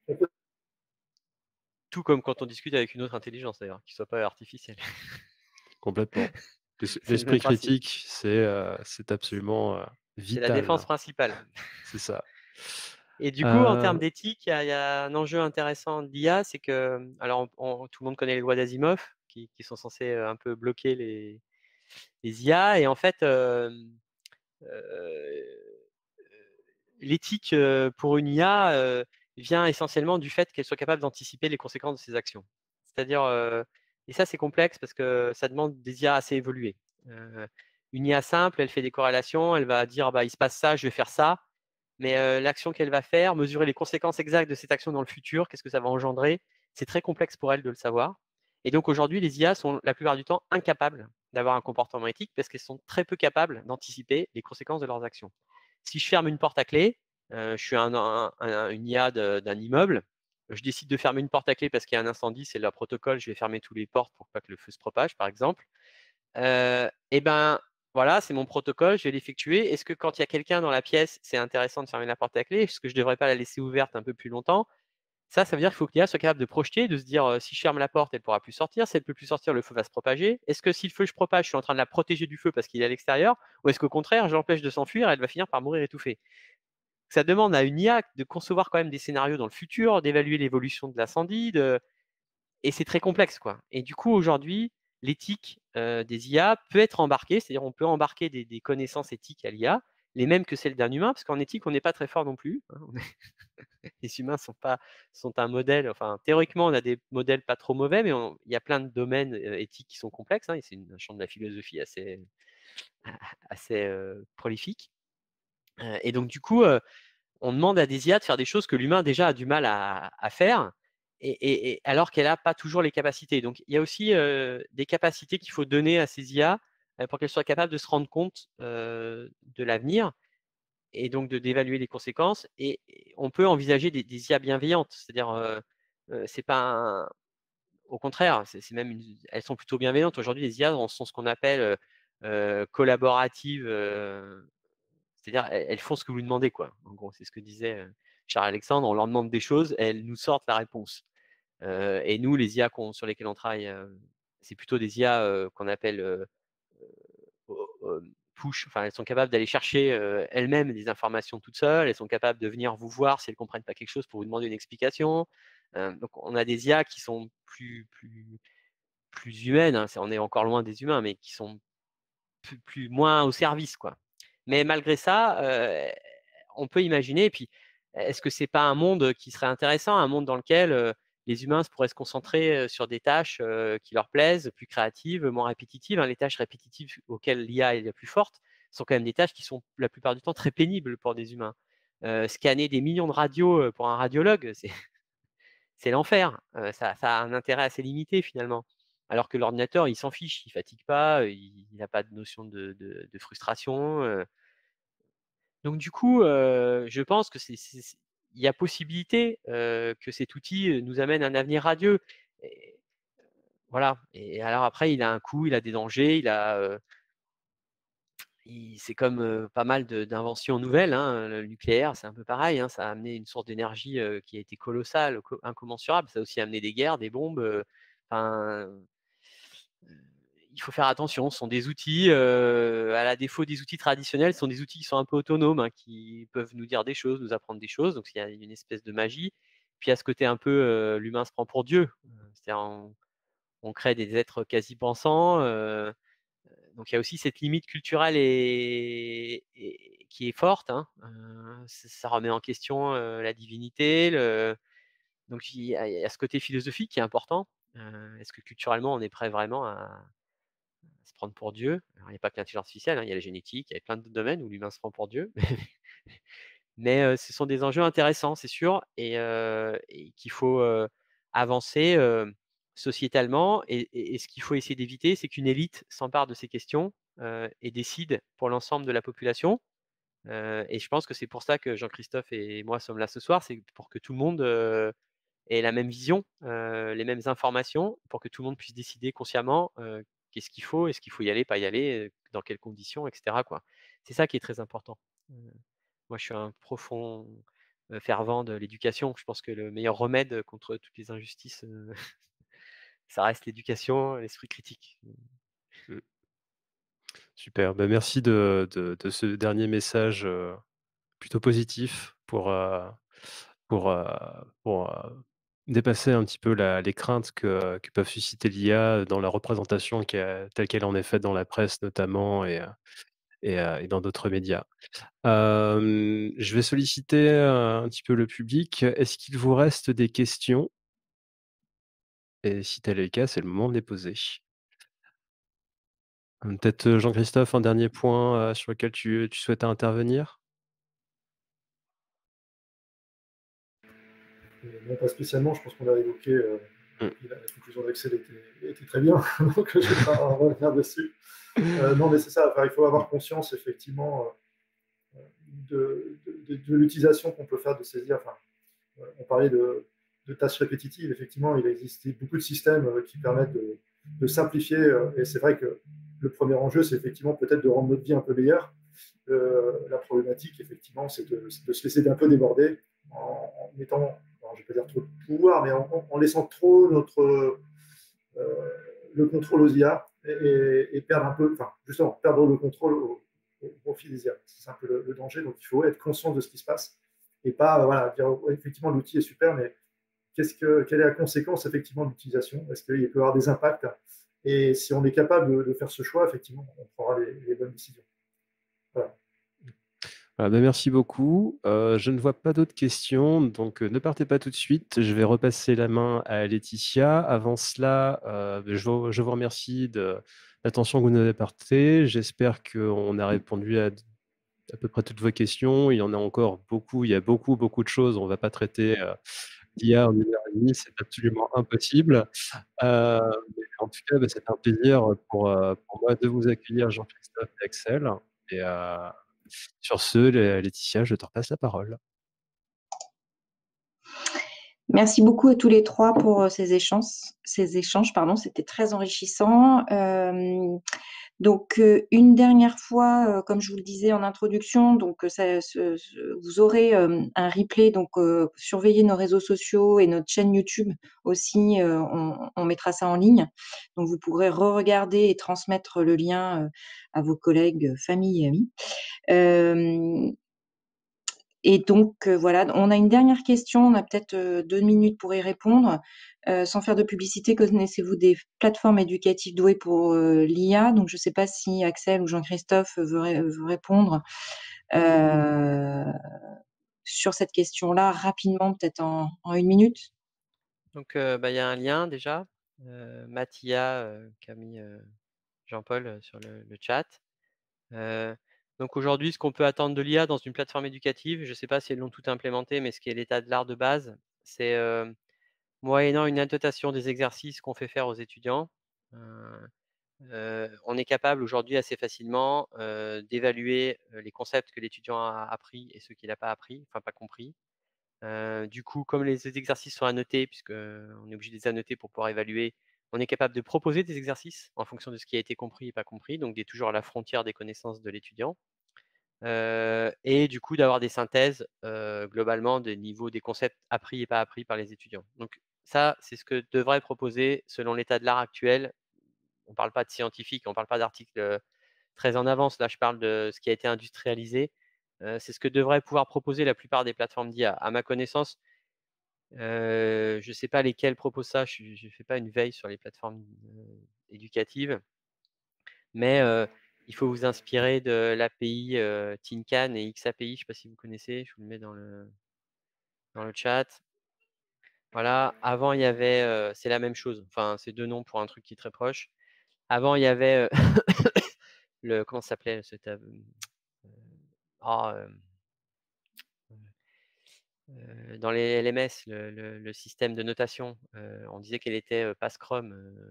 Tout comme quand on discute avec une autre intelligence, d'ailleurs, qui ne soit pas artificielle. Complètement. C'est le L'esprit même principe. critique, c'est absolument C'est vital. la défense principale. C'est ça. Et du coup, en termes d'éthique, il y a un enjeu intéressant de l'IA, c'est que, alors, tout le monde connaît les lois d'Asimov, qui sont censées un peu bloquer les IA, et en fait, l'éthique pour une IA vient essentiellement du fait qu'elle soit capable d'anticiper les conséquences de ses actions. C'est-à-dire, et ça c'est complexe parce que ça demande des IA assez évoluées. Une IA simple, elle fait des corrélations, elle va dire bah, il se passe ça, je vais faire ça, mais l'action qu'elle va faire, mesurer les conséquences exactes de cette action dans le futur, qu'est-ce que ça va engendrer, c'est très complexe pour elle de le savoir. Et donc aujourd'hui, les IA sont la plupart du temps incapables d'avoir un comportement éthique parce qu'elles sont très peu capables d'anticiper les conséquences de leurs actions. Si je ferme une porte à clé, je suis une IA d'un immeuble, je décide de fermer une porte à clé parce qu'il y a un incendie, c'est le protocole, je vais fermer toutes les portes pour pas que le feu se propage, par exemple. Et ben voilà, c'est mon protocole, je vais l'effectuer. Est-ce que quand il y a quelqu'un dans la pièce, c'est intéressant de fermer la porte à clé? Est-ce que je ne devrais pas la laisser ouverte un peu plus longtemps? Ça veut dire qu'il faut que l'IA soit capable de projeter, de se dire si je ferme la porte, elle ne pourra plus sortir. Si elle ne peut plus sortir, le feu va se propager. Est-ce que si le feu se propage, je suis en train de la protéger du feu parce qu'il est à l'extérieur? Ou est-ce qu'au contraire, je l'empêche de s'enfuir et elle va finir par mourir étouffée? Ça demande à une IA de concevoir quand même des scénarios dans le futur, d'évaluer l'évolution de l'incendie, et c'est très complexe, quoi. Et du coup, aujourd'hui, l'éthique des IA peut être embarquée, c'est-à-dire on peut embarquer des connaissances éthiques à l'IA, les mêmes que celles d'un humain, parce qu'en éthique, on n'est pas très fort non plus. Hein. Les humains sont un modèle, enfin, théoriquement, on a des modèles pas trop mauvais, mais il y a plein de domaines éthiques qui sont complexes. Hein, et c'est un champ de la philosophie assez prolifique. Et donc, du coup, on demande à des IA de faire des choses que l'humain déjà a du mal à faire, et alors qu'elle n'a pas toujours les capacités. Donc, il y a aussi des capacités qu'il faut donner à ces IA pour qu'elles soient capables de se rendre compte de l'avenir et donc d'évaluer les conséquences. Et on peut envisager des IA bienveillantes, c'est-à-dire, c'est pas au contraire, c'est même elles sont plutôt bienveillantes. Aujourd'hui, les IA sont ce qu'on appelle collaboratives. C'est-à-dire, elles font ce que vous lui demandez, quoi. En gros, c'est ce que disait Charles Alexandre. On leur demande des choses, elles nous sortent la réponse. Et nous, les IA sur lesquelles on travaille, c'est plutôt des IA qu'on appelle push. Enfin, elles sont capables d'aller chercher elles-mêmes des informations toutes seules. Elles sont capables de venir vous voir si elles ne comprennent pas quelque chose pour vous demander une explication. Donc, on a des IA qui sont plus humaines. Hein. On est encore loin des humains, mais qui sont moins au service, quoi. Mais malgré ça, on peut imaginer. Et puis, est-ce que c'est pas un monde qui serait intéressant, un monde dans lequel les humains pourraient se concentrer sur des tâches qui leur plaisent, plus créatives, moins répétitives, hein. Les tâches répétitives auxquelles l'IA est la plus forte sont quand même des tâches qui sont la plupart du temps très pénibles pour des humains. Scanner des millions de radios pour un radiologue, c'est l'enfer. Ça a un intérêt assez limité finalement. Alors que l'ordinateur, il s'en fiche, il fatigue pas, il n'a pas de notion de frustration. Donc du coup, je pense que il y a possibilité que cet outil nous amène un avenir radieux. Et, voilà. Et alors après, il a un coût, il a des dangers, c'est comme pas mal d'inventions nouvelles, hein. Le nucléaire, c'est un peu pareil, hein. Ça a amené une source d'énergie qui a été colossale, incommensurable. Ça a aussi amené des guerres, des bombes. Enfin, il faut faire attention. Ce sont des outils, à la défaut des outils traditionnels, ce sont des outils qui sont un peu autonomes, hein, qui peuvent nous dire des choses, nous apprendre des choses. Donc il y a une espèce de magie. Puis à ce côté un peu, l'humain se prend pour Dieu. C'est-à-dire on crée des êtres quasi pensants. Donc il y a aussi cette limite culturelle qui est forte, hein. Ça remet en question la divinité. Donc il y a ce côté philosophique qui est important. Est-ce que culturellement on est prêt vraiment à se prendre pour Dieu? Alors, il n'y a pas que l'intelligence artificielle, hein, il y a la génétique, il y a plein d'autres domaines où l'humain se prend pour Dieu. Mais ce sont des enjeux intéressants, c'est sûr, et qu'il faut avancer sociétalement. Et ce qu'il faut essayer d'éviter, c'est qu'une élite s'empare de ces questions et décide pour l'ensemble de la population. Et je pense que c'est pour ça que Jean-Christophe et moi sommes là ce soir, c'est pour que tout le monde ait la même vision, les mêmes informations, pour que tout le monde puisse décider consciemment qu'est-ce qu'il faut, est-ce qu'il faut y aller, pas y aller, dans quelles conditions, etc., quoi. C'est ça qui est très important. Moi, je suis un profond fervent de l'éducation. Je pense que le meilleur remède contre toutes les injustices, ça reste l'éducation, l'esprit critique. Mmh. Super, bah, merci de ce dernier message, plutôt positif pour dépasser un petit peu les craintes que peuvent susciter l'IA dans la représentation telle qu'elle en est faite dans la presse notamment et dans d'autres médias. Je vais solliciter un petit peu le public. Est-ce qu'il vous reste des questions? Et si tel est le cas, c'est le moment de les poser. Peut-être, Jean-Christophe, un dernier point, sur lequel tu souhaitais intervenir? Non, pas spécialement, je pense qu'on a évoqué, Mmh. la conclusion d'Axel était très bien, donc je ne vais pas revenir dessus. Non, mais c'est ça, enfin, il faut avoir conscience effectivement de l'utilisation qu'on peut faire de ces IA. Enfin, on parlait de tâches répétitives, effectivement, il existe beaucoup de systèmes qui permettent de simplifier, et c'est vrai que le premier enjeu, c'est effectivement peut-être de rendre notre vie un peu meilleure. La problématique, effectivement, c'est de se laisser d'un peu déborder en mettant, alors, je ne vais pas dire trop de pouvoir, mais en laissant trop le contrôle aux IA et perdre un peu, enfin, justement, perdre le contrôle au profit des IA. C'est un peu le danger, donc il faut être conscient de ce qui se passe et pas voilà, dire ouais, effectivement l'outil est super, mais quelle est la conséquence effectivement de l'utilisation? Est-ce qu'il peut y avoir des impacts? Et si on est capable de faire ce choix, effectivement, on prendra les bonnes décisions. Voilà. Bah, merci beaucoup. Je ne vois pas d'autres questions, donc ne partez pas tout de suite. Je vais repasser la main à Laetitia. Avant cela, je vous remercie de l'attention que vous nous avez portée. J'espère qu'on a répondu à peu près toutes vos questions. Il y en a encore beaucoup. Il y a beaucoup, beaucoup de choses. On ne va pas traiter l'IA en 1 heure et demie, c'est absolument impossible. Mais en tout cas, c'était un plaisir pour moi de vous accueillir, Jean-Christophe et Axel. Et sur ce, Laetitia, je te repasse la parole. Merci beaucoup à tous les trois pour ces échanges, pardon, c'était très enrichissant. Donc, une dernière fois, comme je vous le disais en introduction, donc vous aurez un replay, donc surveillez nos réseaux sociaux et notre chaîne YouTube aussi, on mettra ça en ligne. Donc, vous pourrez re-regarder et transmettre le lien à vos collègues, famille et amis. Et donc, voilà, on a une dernière question, on a peut-être 2 minutes pour y répondre. Sans faire de publicité, connaissez-vous des plateformes éducatives douées pour l'IA? Donc, je ne sais pas si Axel ou Jean-Christophe veut répondre sur cette question-là rapidement, peut-être en 1 minute? Donc, il y a un lien déjà, Mathia, qu'a mis Jean-Paul sur le chat. Donc aujourd'hui, ce qu'on peut attendre de l'IA dans une plateforme éducative, je ne sais pas si elles l'ont tout implémenté, mais ce qui est l'état de l'art de base, c'est moyennant une annotation des exercices qu'on fait faire aux étudiants, on est capable aujourd'hui assez facilement d'évaluer les concepts que l'étudiant a appris et ceux qu'il n'a pas appris, enfin pas compris. Du coup, comme les exercices sont annotés, puisqu'on est obligé de les annoter pour pouvoir évaluer, on est capable de proposer des exercices en fonction de ce qui a été compris et pas compris, donc d'être toujours à la frontière des connaissances de l'étudiant. Et du coup, d'avoir des synthèses globalement des niveaux des concepts appris et pas appris par les étudiants. Donc ça, c'est ce que devrait proposer, selon l'état de l'art actuel. On ne parle pas de scientifique, on ne parle pas d'articles très en avance. Là, je parle de ce qui a été industrialisé. C'est ce que devraient pouvoir proposer la plupart des plateformes d'IA. À ma connaissance, je ne sais pas lesquelles proposent ça. Je ne fais pas une veille sur les plateformes éducatives. Mais il faut vous inspirer de l'API Tincan et XAPI. Je ne sais pas si vous connaissez. Je vous le mets dans le chat. Voilà. Avant, il y avait, c'est la même chose. Enfin, c'est 2 noms pour un truc qui est très proche. Avant, il y avait comment ça s'appelait dans les LMS, le système de notation. On disait qu'elle était pas Scrum,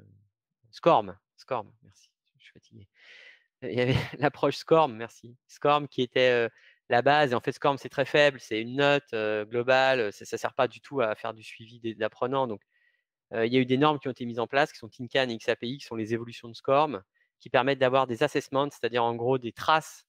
SCORM. SCORM, merci. Je suis fatigué. Il y avait l'approche SCORM, merci. SCORM qui était la base. Et en fait, SCORM, c'est très faible. C'est une note globale. Ça ne sert pas du tout à faire du suivi d'apprenants. Donc, il y a eu des normes qui ont été mises en place, qui sont Tincan et XAPI, qui sont les évolutions de SCORM, qui permettent d'avoir des assessments, c'est-à-dire en gros des traces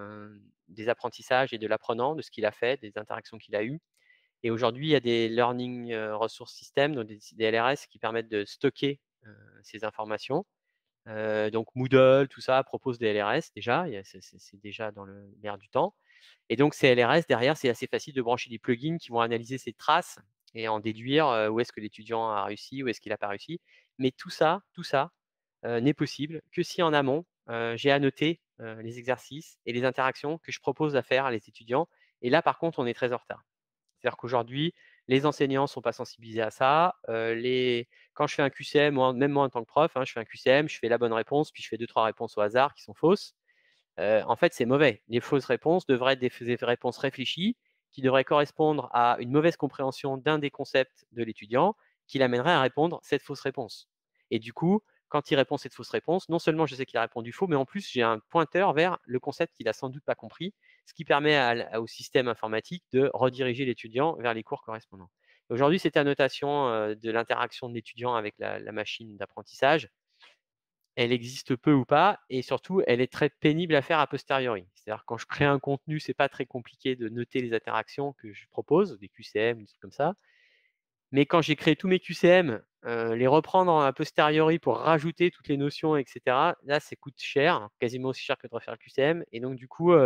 des apprentissages et de l'apprenant, de ce qu'il a fait, des interactions qu'il a eues. Et aujourd'hui, il y a des Learning Resource Systems, donc des LRS, qui permettent de stocker ces informations. Donc Moodle, tout ça propose des LRS déjà, c'est déjà dans l'air du temps. Et donc ces LRS, derrière, c'est assez facile de brancher des plugins qui vont analyser ces traces et en déduire où est-ce que l'étudiant a réussi, où est-ce qu'il n'a pas réussi. Mais tout ça n'est possible que si en amont, j'ai annoté les exercices et les interactions que je propose à faire à les étudiants. Et là, par contre, on est très en retard. C'est-à-dire qu'aujourd'hui, les enseignants ne sont pas sensibilisés à ça. Quand je fais un QCM, même moi en tant que prof, je fais un QCM, je fais la bonne réponse, puis je fais 2-3 réponses au hasard qui sont fausses. En fait, c'est mauvais. Les fausses réponses devraient être des réponses réfléchies qui devraient correspondre à une mauvaise compréhension d'un des concepts de l'étudiant qui l'amènerait à répondre cette fausse réponse. Et du coup, quand il répond cette fausse réponse, non seulement je sais qu'il a répondu faux, mais en plus, j'ai un pointeur vers le concept qu'il n'a sans doute pas compris, ce qui permet au système informatique de rediriger l'étudiant vers les cours correspondants. Aujourd'hui, cette annotation de l'interaction de l'étudiant avec la machine d'apprentissage, elle existe peu ou pas, et surtout, elle est très pénible à faire a posteriori. C'est-à-dire quand je crée un contenu, c'est pas très compliqué de noter les interactions que je propose, des QCM, des trucs comme ça. Mais quand j'ai créé tous mes QCM, les reprendre a posteriori pour rajouter toutes les notions, etc., là, ça coûte cher, quasiment aussi cher que de refaire le QCM. Et donc, du coup,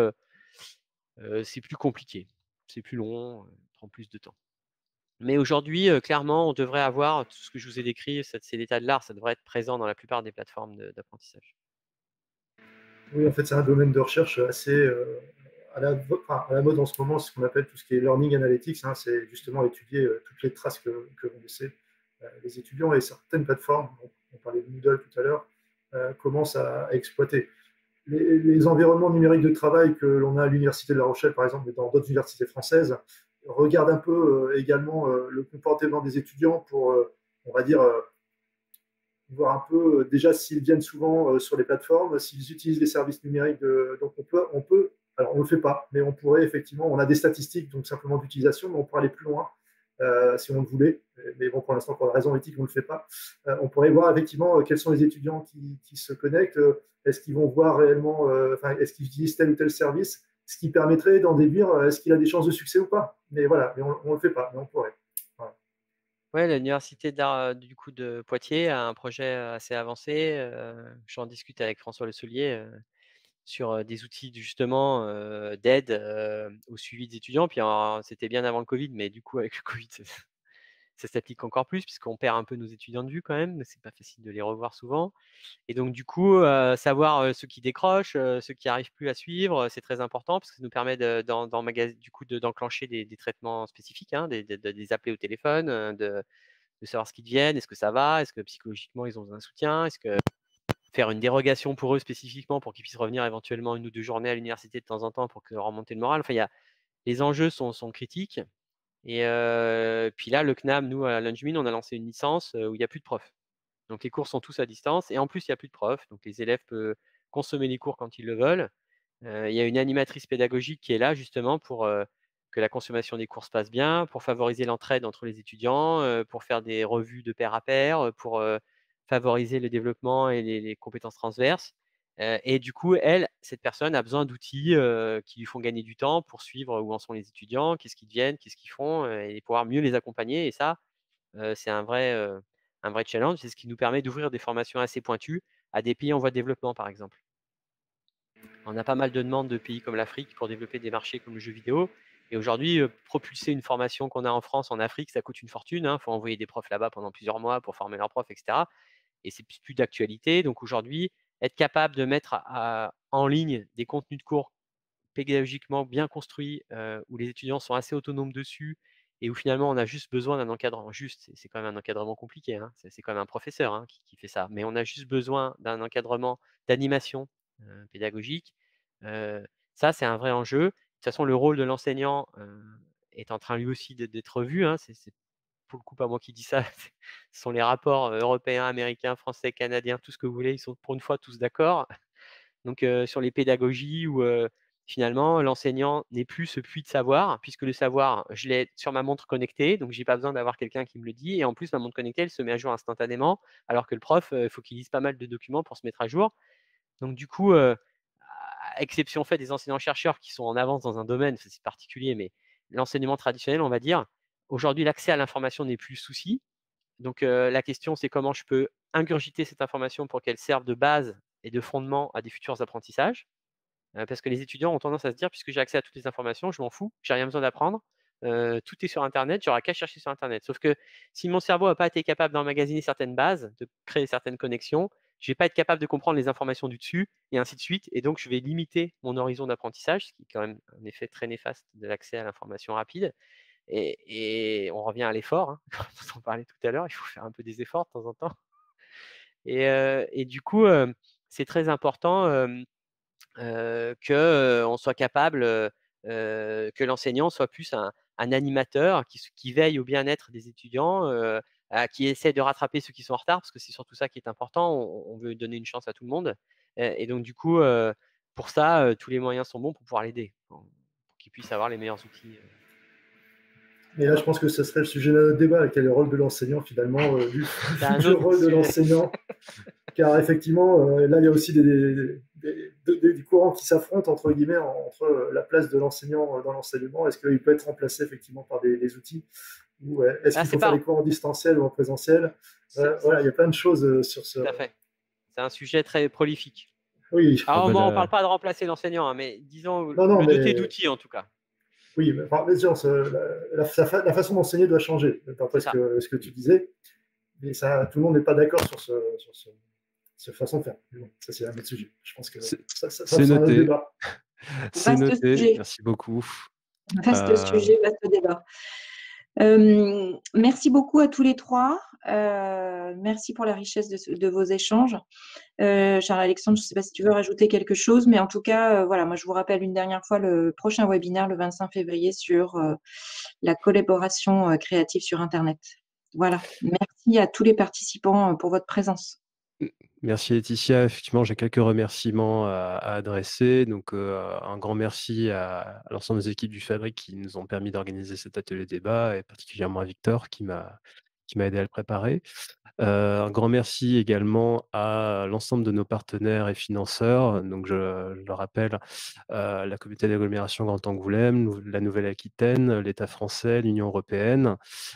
c'est plus compliqué. C'est plus long, prend plus de temps. Mais aujourd'hui, clairement, on devrait avoir tout ce que je vous ai décrit, c'est l'état de l'art, ça devrait être présent dans la plupart des plateformes d'apprentissage. Oui, en fait, c'est un domaine de recherche assez à la mode en ce moment, ce qu'on appelle tout ce qui est learning analytics. C'est justement étudier toutes les traces que vont laisser les étudiants, et certaines plateformes, on parlait de Moodle tout à l'heure, commencent à exploiter. Les environnements numériques de travail que l'on a à l'Université de La Rochelle, par exemple, et dans d'autres universités françaises, regardent un peu également le comportement des étudiants pour, on va dire, voir un peu déjà s'ils viennent souvent sur les plateformes, s'ils utilisent les services numériques. Donc on peut, alors on ne le fait pas, mais on pourrait effectivement, on a des statistiques donc simplement d'utilisation, mais on pourrait aller plus loin si on le voulait. Mais bon, pour l'instant, pour la raison éthique, on ne le fait pas. On pourrait voir effectivement quels sont les étudiants qui se connectent, est-ce qu'ils vont voir réellement, est-ce qu'ils utilisent tel ou tel service, ce qui permettrait d'en déduire est-ce qu'il a des chances de succès ou pas. Mais voilà, mais on ne le fait pas, mais on pourrait. Voilà. Ouais, l'université d'art du coup de Poitiers a un projet assez avancé. J'en discute avec François Le Soulier sur des outils justement d'aide au suivi des étudiants. Puis c'était bien avant le Covid, mais du coup avec le Covid, ça s'applique encore plus puisqu'on perd un peu nos étudiants de vue quand même, c'est pas facile de les revoir souvent. Et donc du coup, savoir ceux qui décrochent, ceux qui n'arrivent plus à suivre, c'est très important parce que ça nous permet d'enclencher des traitements spécifiques, hein, des appeler au téléphone, de savoir ce qu'ils deviennent, est-ce que ça va, est-ce que psychologiquement ils ont besoin de soutien, est-ce que faire une dérogation pour eux spécifiquement pour qu'ils puissent revenir éventuellement 1 ou 2 journées à l'université de temps en temps pour remonter le moral. Enfin, les enjeux sont critiques. Et puis là, le CNAM, nous, à Lungemin, on a lancé une licence où il n'y a plus de profs. Donc les cours sont tous à distance et en plus, il n'y a plus de profs. Donc les élèves peuvent consommer les cours quand ils le veulent. Il y a une animatrice pédagogique qui est là justement pour que la consommation des cours se passe bien, pour favoriser l'entraide entre les étudiants, pour faire des revues de pair à pair, pour favoriser le développement et les compétences transverses. Et du coup, cette personne a besoin d'outils qui lui font gagner du temps pour suivre où en sont les étudiants, qu'est-ce qu'ils deviennent, qu'est-ce qu'ils font, et pouvoir mieux les accompagner. Et ça, c'est un vrai challenge. C'est ce qui nous permet d'ouvrir des formations assez pointues à des pays en voie de développement, par exemple. On a pas mal de demandes de pays comme l'Afrique pour développer des marchés comme le jeu vidéo. Et aujourd'hui, propulser une formation qu'on a en France, en Afrique, ça coûte une fortune. Il faut envoyer des profs là-bas pendant plusieurs mois pour former leurs profs, etc. Et c'est plus d'actualité. Donc aujourd'hui, être capable de mettre en ligne des contenus de cours pédagogiquement bien construits, où les étudiants sont assez autonomes dessus et où finalement on a juste besoin d'un encadrement. C'est quand même un encadrement compliqué, hein. C'est quand même un professeur, hein, qui fait ça. Mais on a juste besoin d'un encadrement d'animation pédagogique. Ça, c'est un vrai enjeu. De toute façon, le rôle de l'enseignant est en train lui aussi d'être revu, hein. C'est pour le coup pas moi qui dis ça, ce sont les rapports européens, américains, français, canadiens, tout ce que vous voulez, ils sont pour une fois tous d'accord. Donc sur les pédagogies où finalement l'enseignant n'est plus ce puits de savoir, puisque le savoir, je l'ai sur ma montre connectée, donc j'ai pas besoin d'avoir quelqu'un qui me le dit. Et en plus, ma montre connectée, elle se met à jour instantanément, alors que le prof, il faut qu'il lise pas mal de documents pour se mettre à jour. Donc du coup, à exception faite des enseignants-chercheurs qui sont en avance dans un domaine, c'est particulier, mais l'enseignement traditionnel, on va dire, aujourd'hui, l'accès à l'information n'est plus le souci. Donc la question, c'est comment je peux ingurgiter cette information pour qu'elle serve de base et de fondement à des futurs apprentissages. Parce que les étudiants ont tendance à se dire, puisque j'ai accès à toutes les informations, je m'en fous, j'ai rien besoin d'apprendre. Tout est sur Internet, j'aurai qu'à chercher sur Internet. Sauf que si mon cerveau n'a pas été capable d'emmagasiner certaines bases, de créer certaines connexions, je ne vais pas être capable de comprendre les informations du dessus, et ainsi de suite. Et donc, je vais limiter mon horizon d'apprentissage, ce qui est quand même un effet très néfaste de l'accès à l'information rapide. Et on revient à l'effort, hein, comme on en parlait tout à l'heure, il faut faire un peu des efforts de temps en temps. Et du coup, c'est très important qu'on soit capable, que l'enseignant soit plus un animateur qui veille au bien-être des étudiants, qui essaie de rattraper ceux qui sont en retard, parce que c'est surtout ça qui est important. On veut donner une chance à tout le monde. Et donc, du coup, pour ça, tous les moyens sont bons pour pouvoir l'aider, pour qu'il puisse avoir les meilleurs outils. Mais là, je pense que ce serait le sujet de notre débat, quel est le rôle de l'enseignant finalement, du futur rôle de l'enseignant. Car effectivement, là, il y a aussi des courants qui s'affrontent, entre guillemets, entre la place de l'enseignant dans l'enseignement. Est-ce qu'il peut être remplacé effectivement par des outils, ou est-ce qu'il faut faire des cours en distanciel ou en présentiel? Voilà, il y a plein de choses sur ce... Tout à fait. C'est un sujet très prolifique. Oui. Alors, on ne parle pas de remplacer l'enseignant, hein, mais disons doter d'outils en tout cas. Oui, mais, enfin, la façon d'enseigner doit changer, d'après ce que tu disais. Mais ça, tout le monde n'est pas d'accord sur cette façon de faire. Bon, ça, c'est un autre sujet. Je pense que c'est noté. Débat. C'est noté. Sujet. Merci beaucoup. Vaste sujet, vaste débat. Merci beaucoup à tous les trois. Merci pour la richesse de vos échanges. Charles-Alexandre, je ne sais pas si tu veux rajouter quelque chose, mais en tout cas, voilà, moi je vous rappelle une dernière fois le prochain webinaire le 25 février sur la collaboration créative sur Internet. Voilà, merci à tous les participants pour votre présence. Merci Laetitia. Effectivement, j'ai quelques remerciements à adresser. Donc, un grand merci à l'ensemble des équipes du Fabric qui nous ont permis d'organiser cet atelier débat, et particulièrement à Victor qui m'a aidé à le préparer. Un grand merci également à l'ensemble de nos partenaires et financeurs. Donc, je le rappelle, la communauté d'agglomération Grand Angoulême, la Nouvelle-Aquitaine, l'État français, l'Union européenne.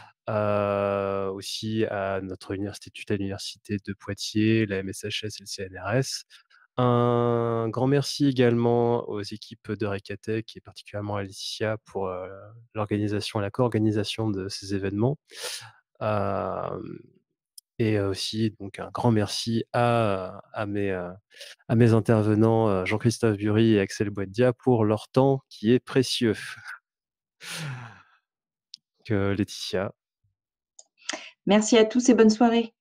Aussi à notre université tutelle, l'université de Poitiers, la MSHS et le CNRS. Un grand merci également aux équipes de Recatech et particulièrement à Laetitia pour l'organisation et la co-organisation de ces événements. Et aussi donc un grand merci à mes intervenants, Jean-Christophe Bury et Axel Boidia pour leur temps qui est précieux. Laetitia. Merci à tous et bonne soirée.